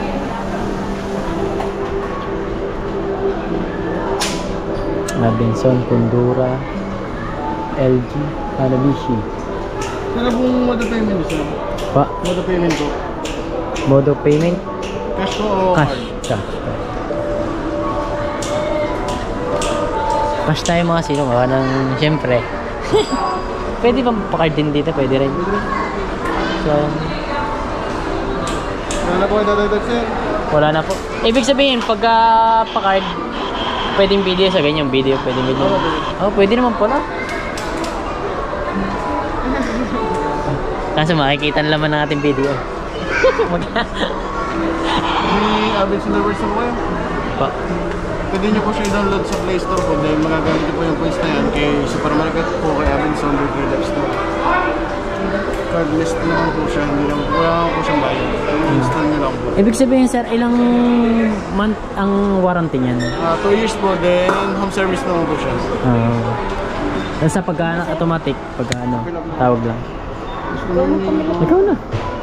Robinson, Pundura, L G, Hanabishi. Ano pong mode of payment sir? Pa, Mode of payment po? mode of payment? Cash po o Cash. card? Cash. Cash. Cash tayo mga silong. Gawa ng, siyempre. Pwede bang pa-card din dito? Pwede rin. So, Ano na po kayo dadagdag sir? wala na po. Ibig sabihin, pagka pa-card, pwedeng video sa ganyan. Video, pwedeng video. Oh, pwede naman pala. Kaso makikita na naman ng ating video. May average numbers na po kayo? Pa. pwede nyo po siya i-download sa Play Store po. Dahil magagamit nyo po yung points na yan kay supermarket po, kay Abenson, kay Philips Store. Cardless naman po siya, hindi lang po, wala po siyang bayad. I-install nyo lang po. Ibig sabihin sir, ilang month ang warranty niyan? Uh, two years po, then home service naman po siya. Oo. Uh, sa pagka automatic, pagka ano, tawag lang. Ikaw na.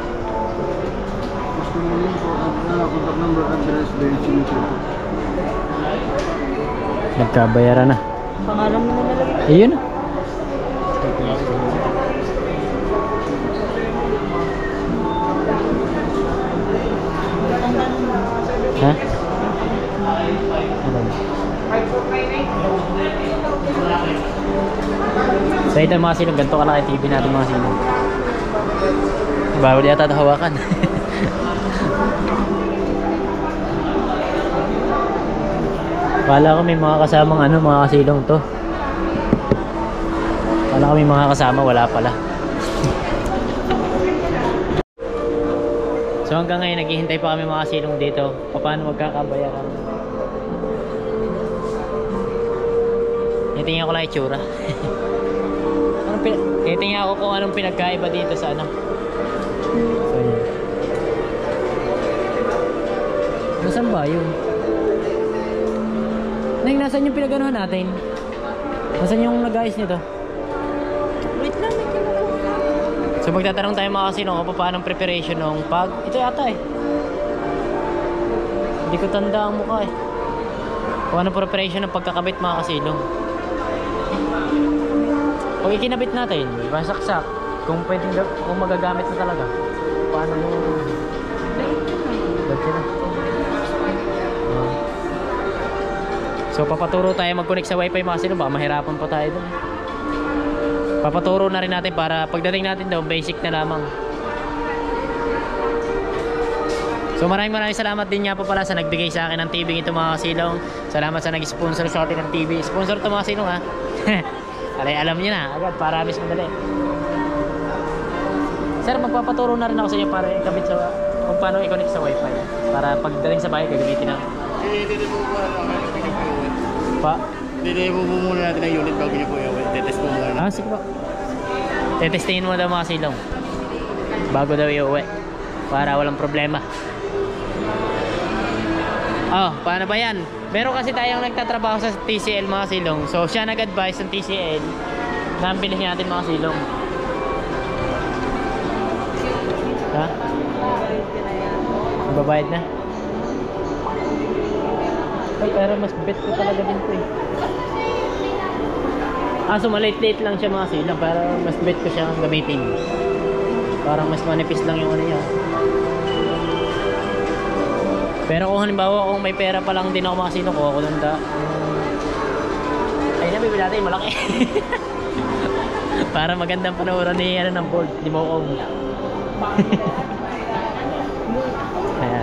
Gusto nyo yun po, uh, contact number, address, then signature po. Nagkabayaran na. Pangalan mo na nalagay. Ayun na. Ha? Ano? So ito mga silong, ganito kalaki T V natin mga silong. Bawal yata ito hawakan. Kala ko may mga kasamang ano, mga kasilong to. Kala ko may mga kasama, wala pala. So hanggang ngayon naghihintay pa kami mga kasilong dito. Paano magkakabayaran? Titingnan ko lang itsura. Anong pin Titingnan ko kung anong pinagkaiba dito sa ano. So yun. Nasaan ba yun? Neng, nasaan yung pinaganohan natin? Nasaan yung nag-ayos nito? Wait lang, may kinukuha. So magtatanong tayo mga kasilong kung paano ang preparation ng pag... Ito yata eh. Hindi ko tanda ang mukha eh. Kung anong preparation ng pagkakabit mga kasilong. Pag ikinabit natin, masaksak. Kung pwedeng, kung magagamit na talaga. Paano mo... Ba't sila? Uh. So papaturo tayo mag-connect sa wifi mga kasilong. Baka mahirapan pa tayo dun. Papaturo na rin natin para pagdating natin daw, basic na lamang. So maraming maraming salamat din nga po pala sa nagbigay sa akin ng T V ito mga kasilong. Salamat sa nag-sponsor sa atin ng T V. Sponsor to mga kasilong ha. Alay, alam niyo na agad para mas madali. Sir, magpapaturo na rin ako sa inyo para ikabit sa kung paano i-connect sa wifi para pagdating sa bahay gagamitin na. Dito po po natin Pa? Dito po muna natin ang unit bago niyo po i-uwi. Tetest po muna. Ah, sige po. Tetestingin mo daw mga kasilong bago daw i-uwi para walang problema. Oh, paano ba yan? Meron kasi tayong nagtatrabaho sa T C L mga silong. So siya nag-advise ng T C L na bilhin natin mga silong. Ha? Mababayad na? Oh, pero mas bet ko talaga din po eh. Ah, so maliit-liit lang siya mga silong. Pero mas bet ko siya gamitin. Parang mas manipis lang yung ano niya. Pero kung halimbawa kung may pera pa lang din ako mga silong ko, ako nanda. Ay na, bibili natin malaki. Para magandang panooran ni ano ng board, di mo kong. Ayan.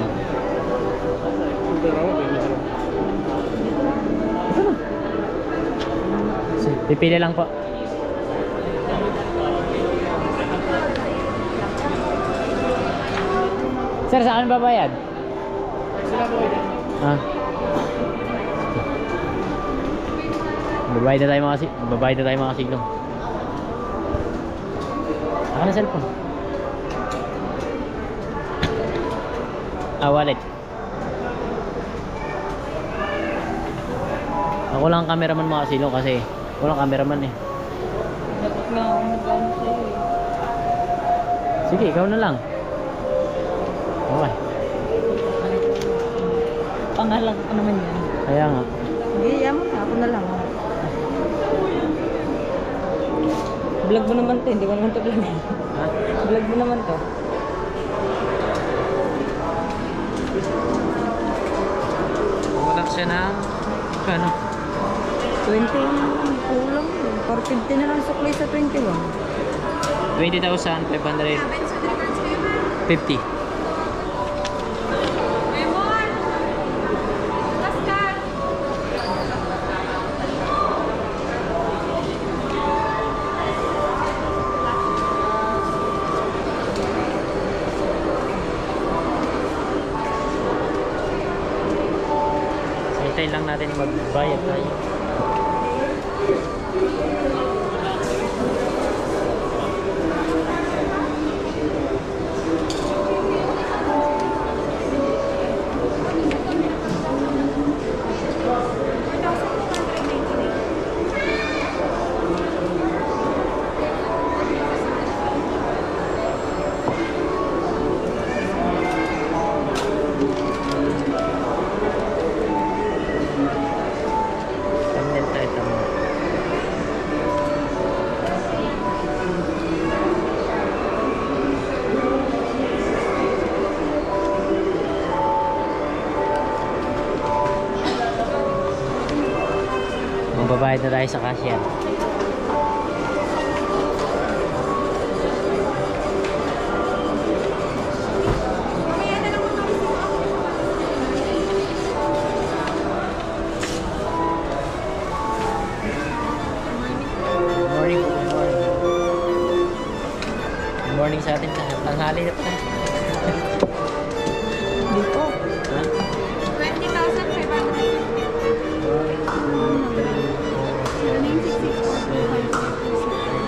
Pipili lang po. Sir, saan babayad? Ah. Babayad na tayo mga si babayad na tayo mga siglong. Saka na cellphone. Ah, wallet. Ako lang ang cameraman mga silong kasi walang cameraman eh. Dapat nga ako mag-ano sa'yo eh. Sige, ikaw na lang. Okay. Pangalan ko naman yan. Kaya nga. Hindi, yaman na. Ako na lang. Vlog mo naman to. Hindi ko naman to vlog. Ha? Vlog mo naman to. Walang siya na ano? twenty kulang. four fifty na lang suklay sa twenty-one. twenty thousand five hundred fifty. Hintayin lang natin natin magbayad tayo. Thumbnail tayo, thumbnail. Magbabayad na tayo sa cashier. Good morning po, good morning. Good morning sa atin lahat. Tanghali na po tayo. Dito. Ha? twenty thousand five hundred. nine six six four two five six.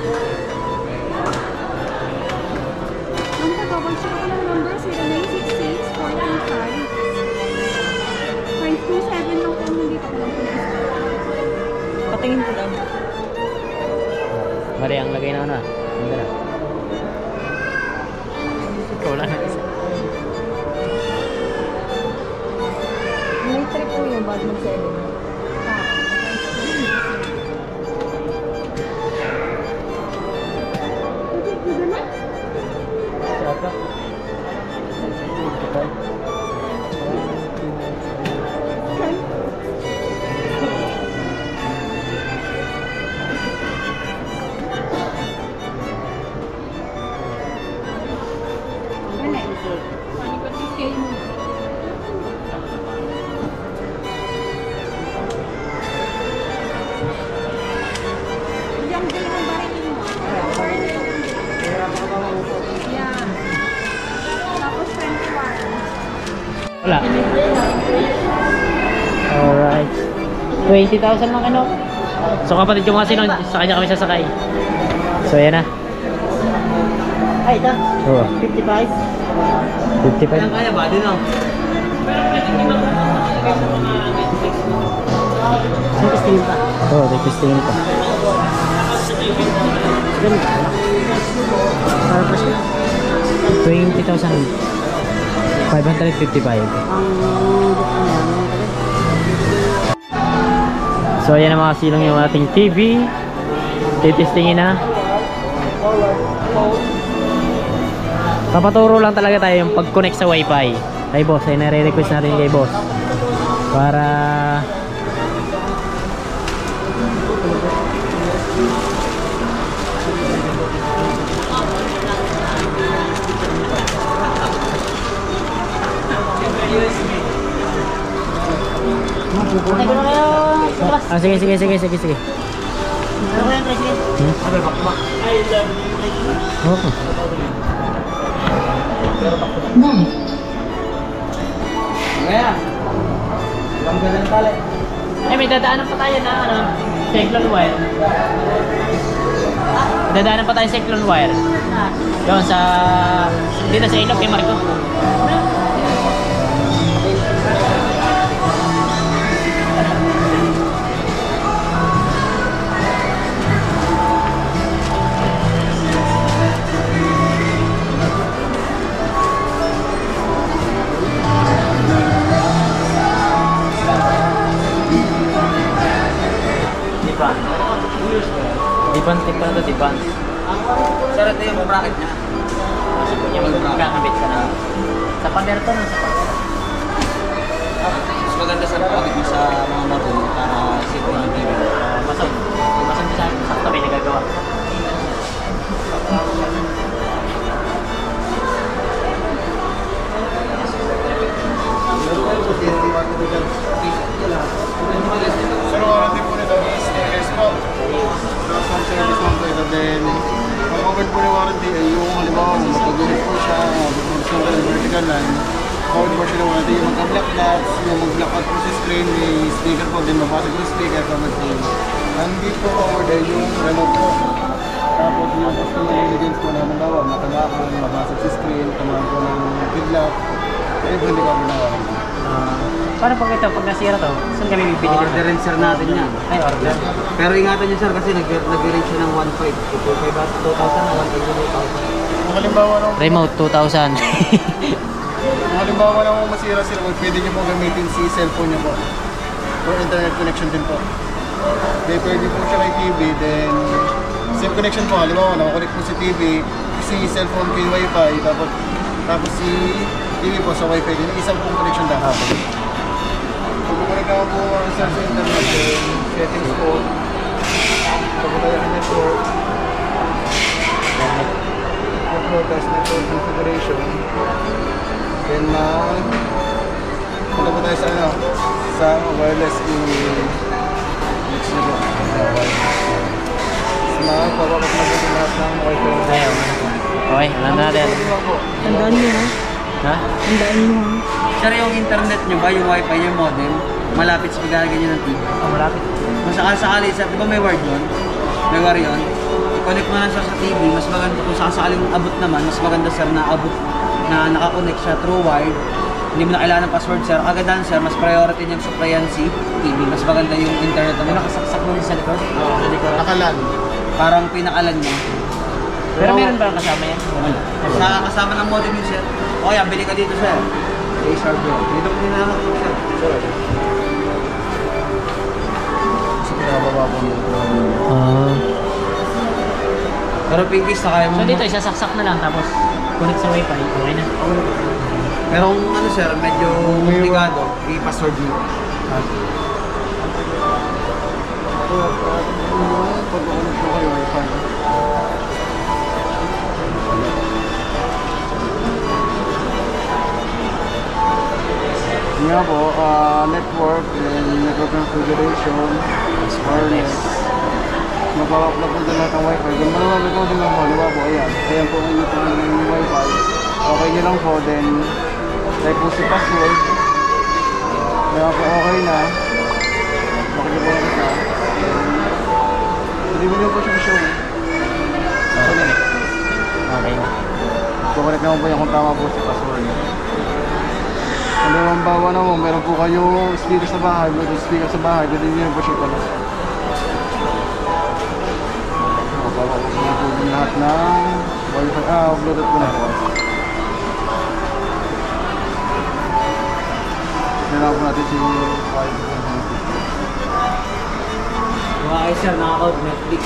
Nung pa-double check ako ng number, zero nine six six four two five. five two seven lang po, hindi pa ko lang po. Patingin ko lang. Mari ang lagay na ano ah. Hindi na. Ikaw lang ang isa. May trip po yung bad mag-seven. Siapa? Wala ito. Paano ba ito kayo mo? Hindi ang galing ng barin mo. Yeah. Tapos twenty-one. Wala. Alright. twenty thousand lang kano. So kapatid ko kasi nun, sa kanya kami sasakay. So yan na. Ay, ito. Oo. fifty-five. fifty-five. Kaya ba? Di no? Tapos tingin pa. Oo, oh, testingin pa. Ganun ka. Tapos yun. twenty thousand five hundred fifty-five. Ang buksan niya, ano yung tagal? So ayan ang mga silong yung ating T V. Titestingin na. Papaturo lang talaga tayo yung pag-connect sa wifi. Ay boss, ay nare-request natin kay boss. Para Patay ko na kayo sa class. Ah, sige, sige, sige, sige, sige. Ano ko yung president? Hmm? Oo. Kaya. Ang ganda ng tali. Eh, may dadaanan pa tayo na ano, cyclone wire. May dadaanan pa tayo cyclone wire. Doon sa dito sa ilog kay Marco. Dipan. Dipan, dipan to dipan. Sarap na yung bracket niya. Kasi po niya magkakabit ka na. Sa pader to, no? Sa pader. Mas maganda sa pagkakit mo sa mga marun para sipin yung T V. Uh, masag. Masag sa sakto may nagagawa. Sir, warranty po nito is ten years po. Tapos ang service lang po ito. Then, ang covered po ni warranty ay yung halimbawa, kung magpagulit po siya, horizontal and vertical line, Forward po siya naman. Ito yung magka-black dots, yung mag-blackout po sa screen, may speaker po, din mabasag yung speaker po mag-screen. Nandito po forward ay yung remote po. Tapos yung customer intelligence po na magawa, matamakan, mabasag sa screen, tamahan po ng kidlap. Kaya po hindi ko ginawa. Ah, paano pag ito, pag nasira to, saan kami bibili nito? Orderin sir natin yan. Ay, order. Pero ingatan niyo sir kasi nag- nag-range siya ng one point five. two point five two thousand na one point two thousand. Kung halimbawa nung, Remote two thousand. kung halimbawa nung masira sila, pwede niyo po gamitin si cellphone niyo po. For internet connection din po. Then pwede po siya kay T V, then same connection po. Halimbawa, nakakonect po si T V, si cellphone kay Wi-Fi, tapos, tapos si T V po sa Wi-Fi din. Isang pong connection dapat. Pag kukunik naman po sa internet, then settings po. Pag tayo ang network, network as network configuration. Then ma punta po tayo sa ano, sa wireless i-mix na po. Mapapakot na po sa lahat ng Wi-Fi. Ayaw. Okay, alam na natin. Tandaan niyo ha? Ha? Tandaan niyo ha? Sir, yung internet niyo ba, yung wifi, yung modem, malapit sa paglalagay niyo ng T V? Oh, malapit. Kung sakasakali, sir, di ba may wire yun? May wire yun? I-connect mo na siya sa T V, mas maganda kung sakasakaling abot naman, mas maganda sir na abot na nakakonect siya through wire. Hindi mo na kailangan ng password sir. Agad sir, mas priority niyang supplyan si T V. Mas maganda yung internet naman. Nakasaksak mo sa likod? Oo, sa likod. Nakalan. Parang pinakalan niya. Pero meron ba kasama yan? Sa kasama ng modem yun sir. O yan, bili ka dito sir. Acer Bro. Dito ko dinalaman ko sir. Sa pinababa po nyo. Ah. Pero pinkies na kaya mo. So dito, isasaksak na lang tapos connect sa wifi. Okay na. Pero kung ano sir, medyo komplikado, i-password mo. Pag-uunod po kayo Wi-Fi. Nga po, uh, network and network configuration, wireless. Mapapaplag po din lahat ng Wi-Fi. Kung maluwag ko din lang po, diba po, ayan. Ayan po ang yung Wi-Fi. Okay nyo lang po, then type po si password. Kaya po okay na. Makikita po na siya. Hindi mo nyo po siya show. Okay. Okay na. Kukulit naman po yung kung tama po si password. Ano ang bawa naman, meron po kayo speaker sa bahay, Bluetooth speaker sa bahay, pwede nyo po siya pala. Bawa po po din lahat ng Wi-Fi, ah, Bluetooth po na po. Kailangan po natin si five. Mga kayo sir, nakaka-out Netflix.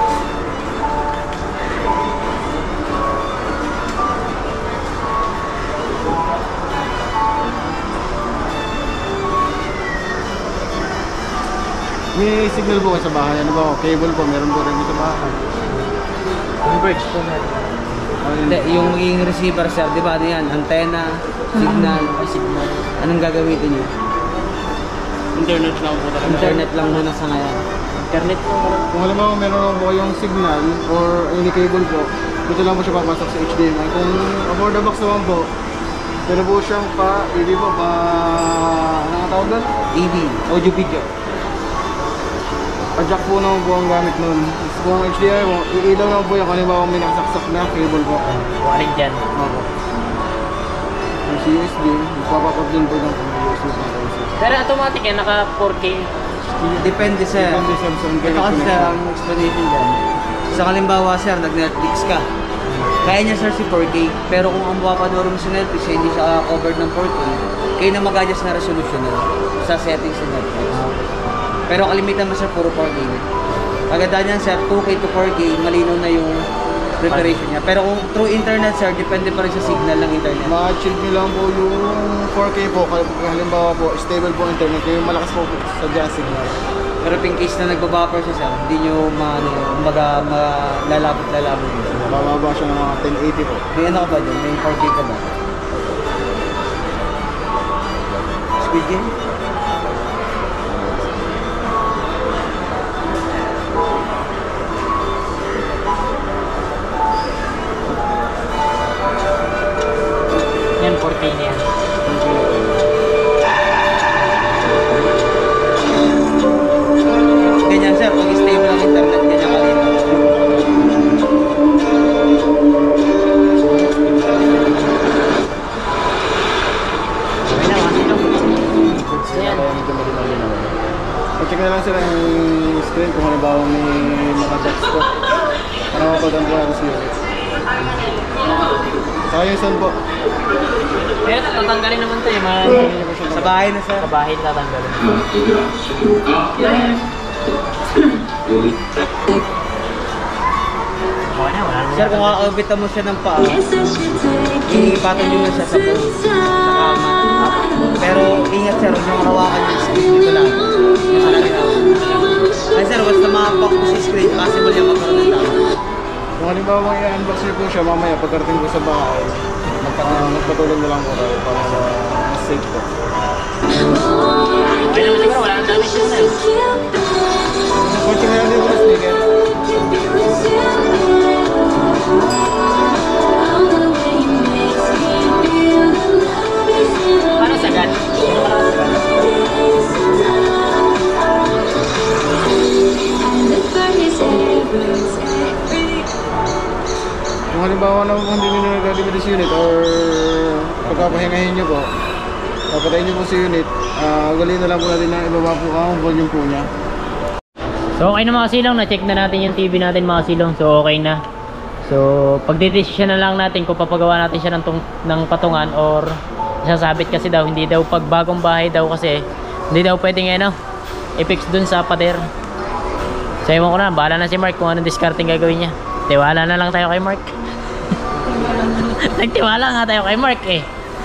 May signal po kayo sa bahay, ano ba? Cable po, meron po rin sa bahay. Yung bridge po meron. Hindi, yung magiging receiver sir, di ba ano yan? Antena, signal, Ay, signal. anong gagamitin niyo? Internet lang po talaga. Internet lang muna sa ngayon. Internet po meron. Kung alam mo, meron po kayong signal or any cable po, dito lang po siya papasok sa H D M I. Kung aboard the box naman po, meron po siyang pa, hindi po pa, ano nga tawag doon? T V, audio video. Pa-jack po naman po ang gamit nun. Kung H D M I po, iilaw naman po yung halimbawa may nakasaksak na cable po. Waring dyan. Opo. Yung C S D, magpapapag din po ng U S B po. Pero automatic yan, naka four K. Depende sir. Depende sa sa Ito kasi sir, ang explanation dyan. Sa kalimbawa sir, nag-Netflix ka. Kaya niya sir si four K. Pero kung ang mapapanood mo sa Netflix, eh, hindi siya covered ng four K, kayo na mag-adjust na resolution na sa settings ng Netflix. Pero kalimitan mo sir, puro four K. Agad niyan sir, two K to four K, malinaw na yung preparation niya. Pero kung through internet sir, depende pa rin sa signal ng internet. Ma-chill nyo lang po yung four K po, halimbawa po, stable po internet, yung malakas po sa dyan signal. Pero in case na nagbabuffer siya sir, hindi nyo ma, ano, maga, malalapit-lalapit. Bababa siya ng mga ten eighty po. May ano ka ba dyan? May four K ka ba? Squid Game? Yan, four K na yan. papagam po natin sa unit. Saka yung sun po. Pero tatanggalin naman to eh. Ma Sa bahay na sir. sa bahay tatanggalin. Okay na, wala Sir, kung kakabitan mo siya ng paa, ipatong nyo na siya sa po, sa kama. Pero ingat sir, huwag nyo hawakan yung screen dito lang. Yung sa linaw. Ay sir, basta makapak mo sa screen, possible yung magkaroon ng tao. Kung halimbawa i-unbox niyo po siya mamaya pagkarating ko sa bahay, uh, magpatulog na lang po tayo para mas safe po. Okay naman siguro, wala nang damage yun na eh. Kung meron din po na sneaker. Para sagad. Kung halimbawa na kung hindi nyo nag-limited unit or pagkapahingahin nyo po, papatayin nyo po sa unit, uh, galiin na lang po natin na ibaba po ang volume po niya. So okay na mga silong, na-check na natin yung T V natin mga silong. So okay na. So pagdidesisyon na lang natin kung papagawa natin siya ng, tung ng patungan or sasabit kasi daw, hindi daw pag bagong bahay daw kasi hindi daw pwedeng ano, i-fix dun sa pader. So ewan ko na, bahala na si Mark kung anong discarding gagawin niya. Tiwala na lang tayo kay Mark. Nagtiwala nga tayo kay Mark eh.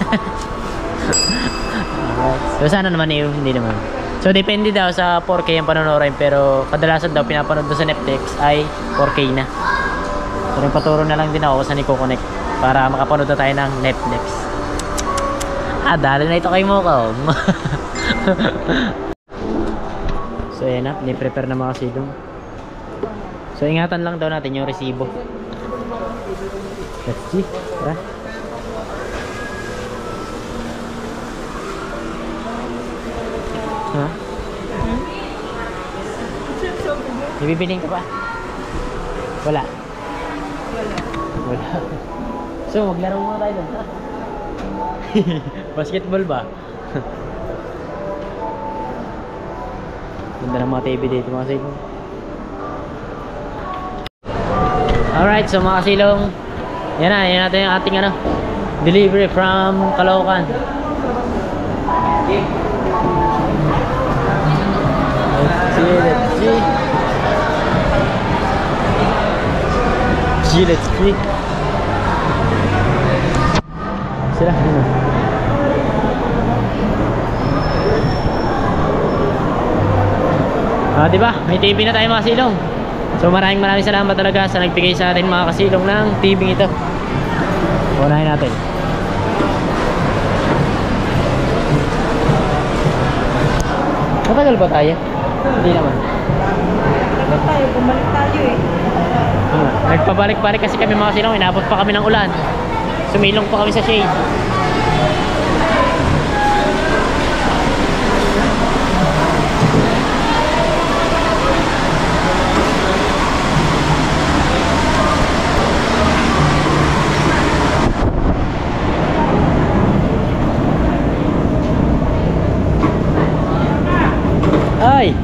So sana naman eh, hindi naman. So depende daw sa four K ang panonorin, pero kadalasan daw pinapanood doon sa Netflix ay four K na. So nagpaturo na lang din ako sa Nico Connect para makapanood na tayo ng Netflix. Ah, dali na ito kay Mocha. So yan na, ni-prepare na mga silong. So ingatan lang daw natin yung resibo. Let's see. Tara. Ha? Ibibiling ka pa? Wala. Wala. So maglaro muna tayo doon. Basketball ba? Ganda ng mga T V dito mga silong. Alright, so mga silong, yan na, yan natin yung ating ano, delivery from Caloocan. Let's see, let's see. See, let's see. Sila, ano? Ah, diba? May T V na tayo mga silong. So maraming maraming salamat talaga sa nagbigay sa atin mga kasilong ng T V ito. Unahin natin. Matagal ba tayo? Hindi naman. Dapat tayo, bumalik tayo eh. Ah, nagpabalik-balik kasi kami mga kasilong. Inabot pa kami ng ulan. Sumilong pa kami sa shade. Ay!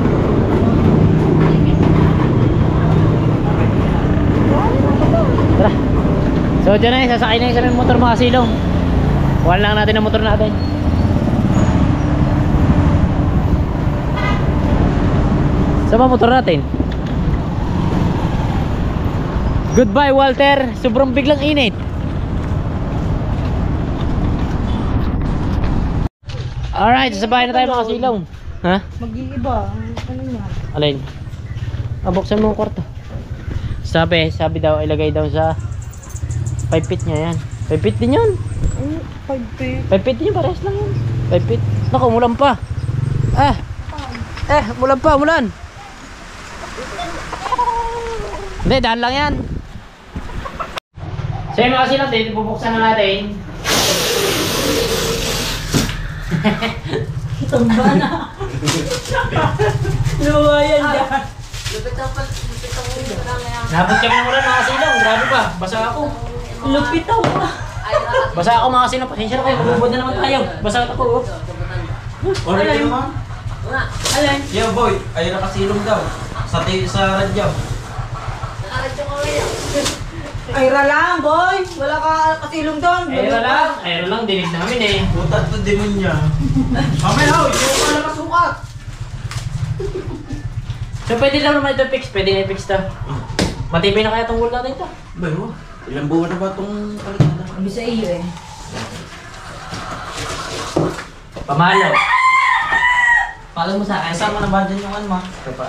Tara! So dyan na yun, sasakay na yung sarili motor mga silong. Kuhan lang natin ang motor natin. Saan ba motor natin? Goodbye Walter! Sobrang biglang init. Alright, sasabahin na tayo mga silong. Ha? Mag-iiba. Ano niya? Alin? Ah, buksan mo ang kwarto. Sabi, sabi daw ilagay daw sa five feet niya yan. five feet din yun. Ano? five feet. five feet din yun, parehas lang yun. five feet. Naku, umulan pa. Ah. Eh, umulan pa, umulan. Hindi, daan lang yan. So yun mga silang, dito bubuksan na natin. Tumba na. Lumayan dyan. Nabot kami ng ulan mga silang, grabe pa. Basa ako. Lupit ako. Basa ako mga silang, pasensya na kayo. Bubod na naman tayo. Basa ako. Oh. Alright ka naman? Alin? Yeah boy, ayun nakasilong daw. Sa, sa radyo. Nakaradyo ka ngayon. Aira lang, boy! Wala ka kasilong doon. Aero lang. Aero lang. Dinig namin eh. Putat to demon niya. Mamaya, oh! Hindi ko pala masukat. So pwede lang naman ito fix. Pwede na i-fix to. Matibay na kaya itong wall natin ito. Ba, oh? Ilang buwan na ba itong palitan? Sabi sa iyo eh. Pamalo. Follow mo sa akin. Kasama na ba dyan yung ano, ma? Ito pa.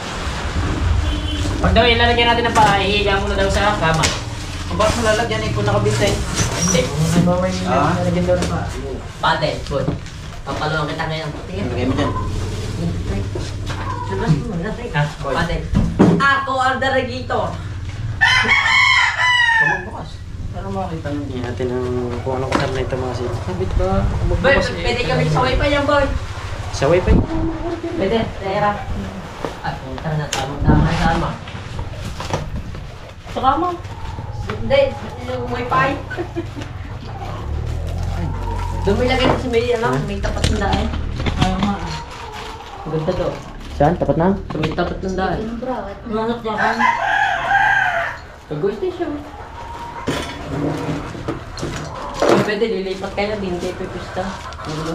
Pag daw ilalagyan natin ng paa, ihiga mo na daw sa kama. Kung bakit malalagyan eh kung nakabintay? Hindi, kung ano ba may Ah? ilalagyan daw ng paa. Pate, food. Papalawang kita ngayon. Tingin. Lagay mo dyan. Ah, boy. Pate. Ako ang daragito. Kamag bukas. Para makakita nyo. Hindi natin ang kung anong kasama na ito mga sila. Sabit ba? Boy, pwede kami sa wifi yan, boy. Sa wifi? Pwede, tera. At punta na tama-tama sama. Sa kama. Hindi, yung wifi. Doon mo ilagay sa may, ano, may tapat ng daan. Ayaw nga. Ganda to. Saan? Tapat na? Sa may tapat ng daan. Manok niya kan. Pag-go station. Pwede, lilipat kayo din kay Pepista. Ano?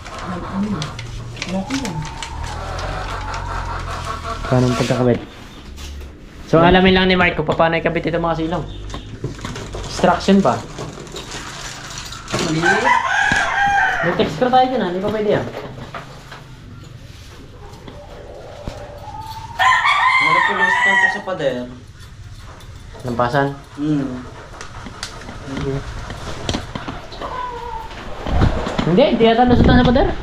Paano ang pagkakabit? So alamin lang ni Mark kung paano ikabit ito mga silong. Instruction pa. Mali. May text screw tayo dyan ha, hindi pa pwede yan. Nalapulos ka ito sa pader. Lampasan. Hmm. Hindi, hindi yata nasutan sa pader.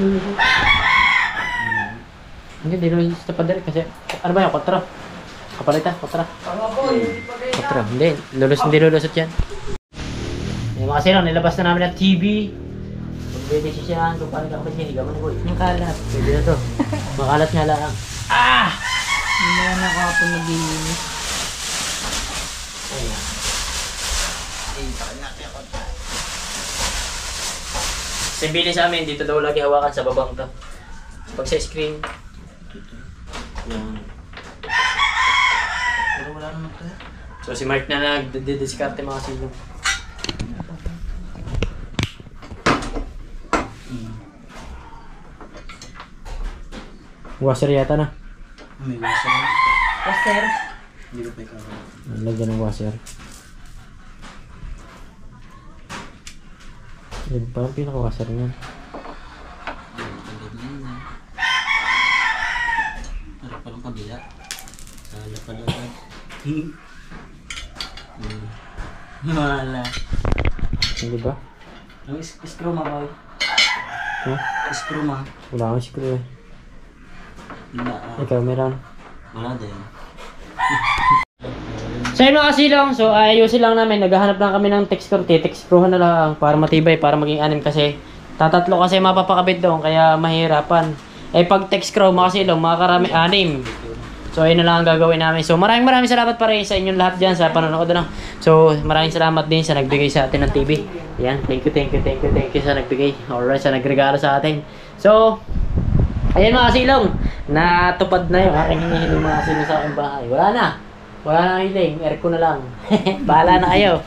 Hindi, hindi nasutan sa pader kasi, ano ba yan, kontra? Kapalitan, kontra. Kontra, hindi, lulus, hindi lulusot yan. Yung mga silong, nilabas na namin ang T V. Pwede siya kung paano kakapit niya, higaman na boy. Yung kalat. Pwede na to. Makalat nga lang. Ah! Hindi mo na ako nag-iinis. Ayan. Sibili sa amin, dito daw lagi hawakan sa babang to. Pag sa screen. Yan. Pero wala naman tayo. So si Mark na nagdidiskarte mga silong. Washer yata na. May wasa na. Pastor. Hindi ko pa ikaw. Lagyan ng washer. Yun, parang pinaka-washer niyan. Ano pa lang kabila? Sala pala. Wala. Hindi ba? Ang is- screw ma, boy. Huh? Screw ma. Wala akong screw eh. Wala. ah. Ikaw, meron. Wala din. So yun mga kasilong, so ayusin lang namin, naghahanap lang kami ng text screw, text screwhan na lang para matibay, para maging anim kasi tatatlo kasi mapapakabit doon, kaya mahirapan. Eh pag text screw mga kasilong, makakarami, anim. So ayun na lang ang gagawin namin. So maraming maraming salamat pa rin sa inyong lahat dyan sa panonood na. So maraming salamat din sa nagbigay sa atin ng T V. Yan, thank you, thank you, thank you, thank you sa nagbigay. Alright, sa nagregalo sa atin. So, ayan mga kasilong, natupad na yung aking hinihiling mga kasilong sa aking bahay. Wala na. Wala na hiling, aircon na lang. Bahala na kayo.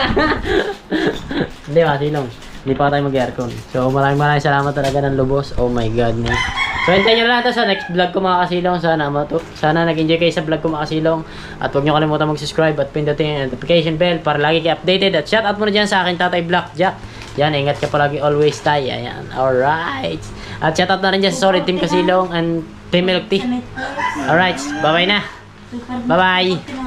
Hindi mga silong, hindi pa tayo mag-aircon. So maraming maraming salamat talaga ng lubos. Oh my god. Man. So hintayin nyo lang ito sa next vlog ko mga kasilong. Sana, matu sana nag-enjoy kayo sa vlog ko mga kasilong. At huwag nyo kalimutan mag-subscribe at pindutin yung notification bell para lagi kayo updated. At shoutout muna dyan sa aking tatay Blackjack. Yan, ingat ka palagi always tayo. Ayan, alright. At shoutout na rin dyan sa Solid Team Kasilong and Team Milk Tea. Alright, bye bye na. Bye bye.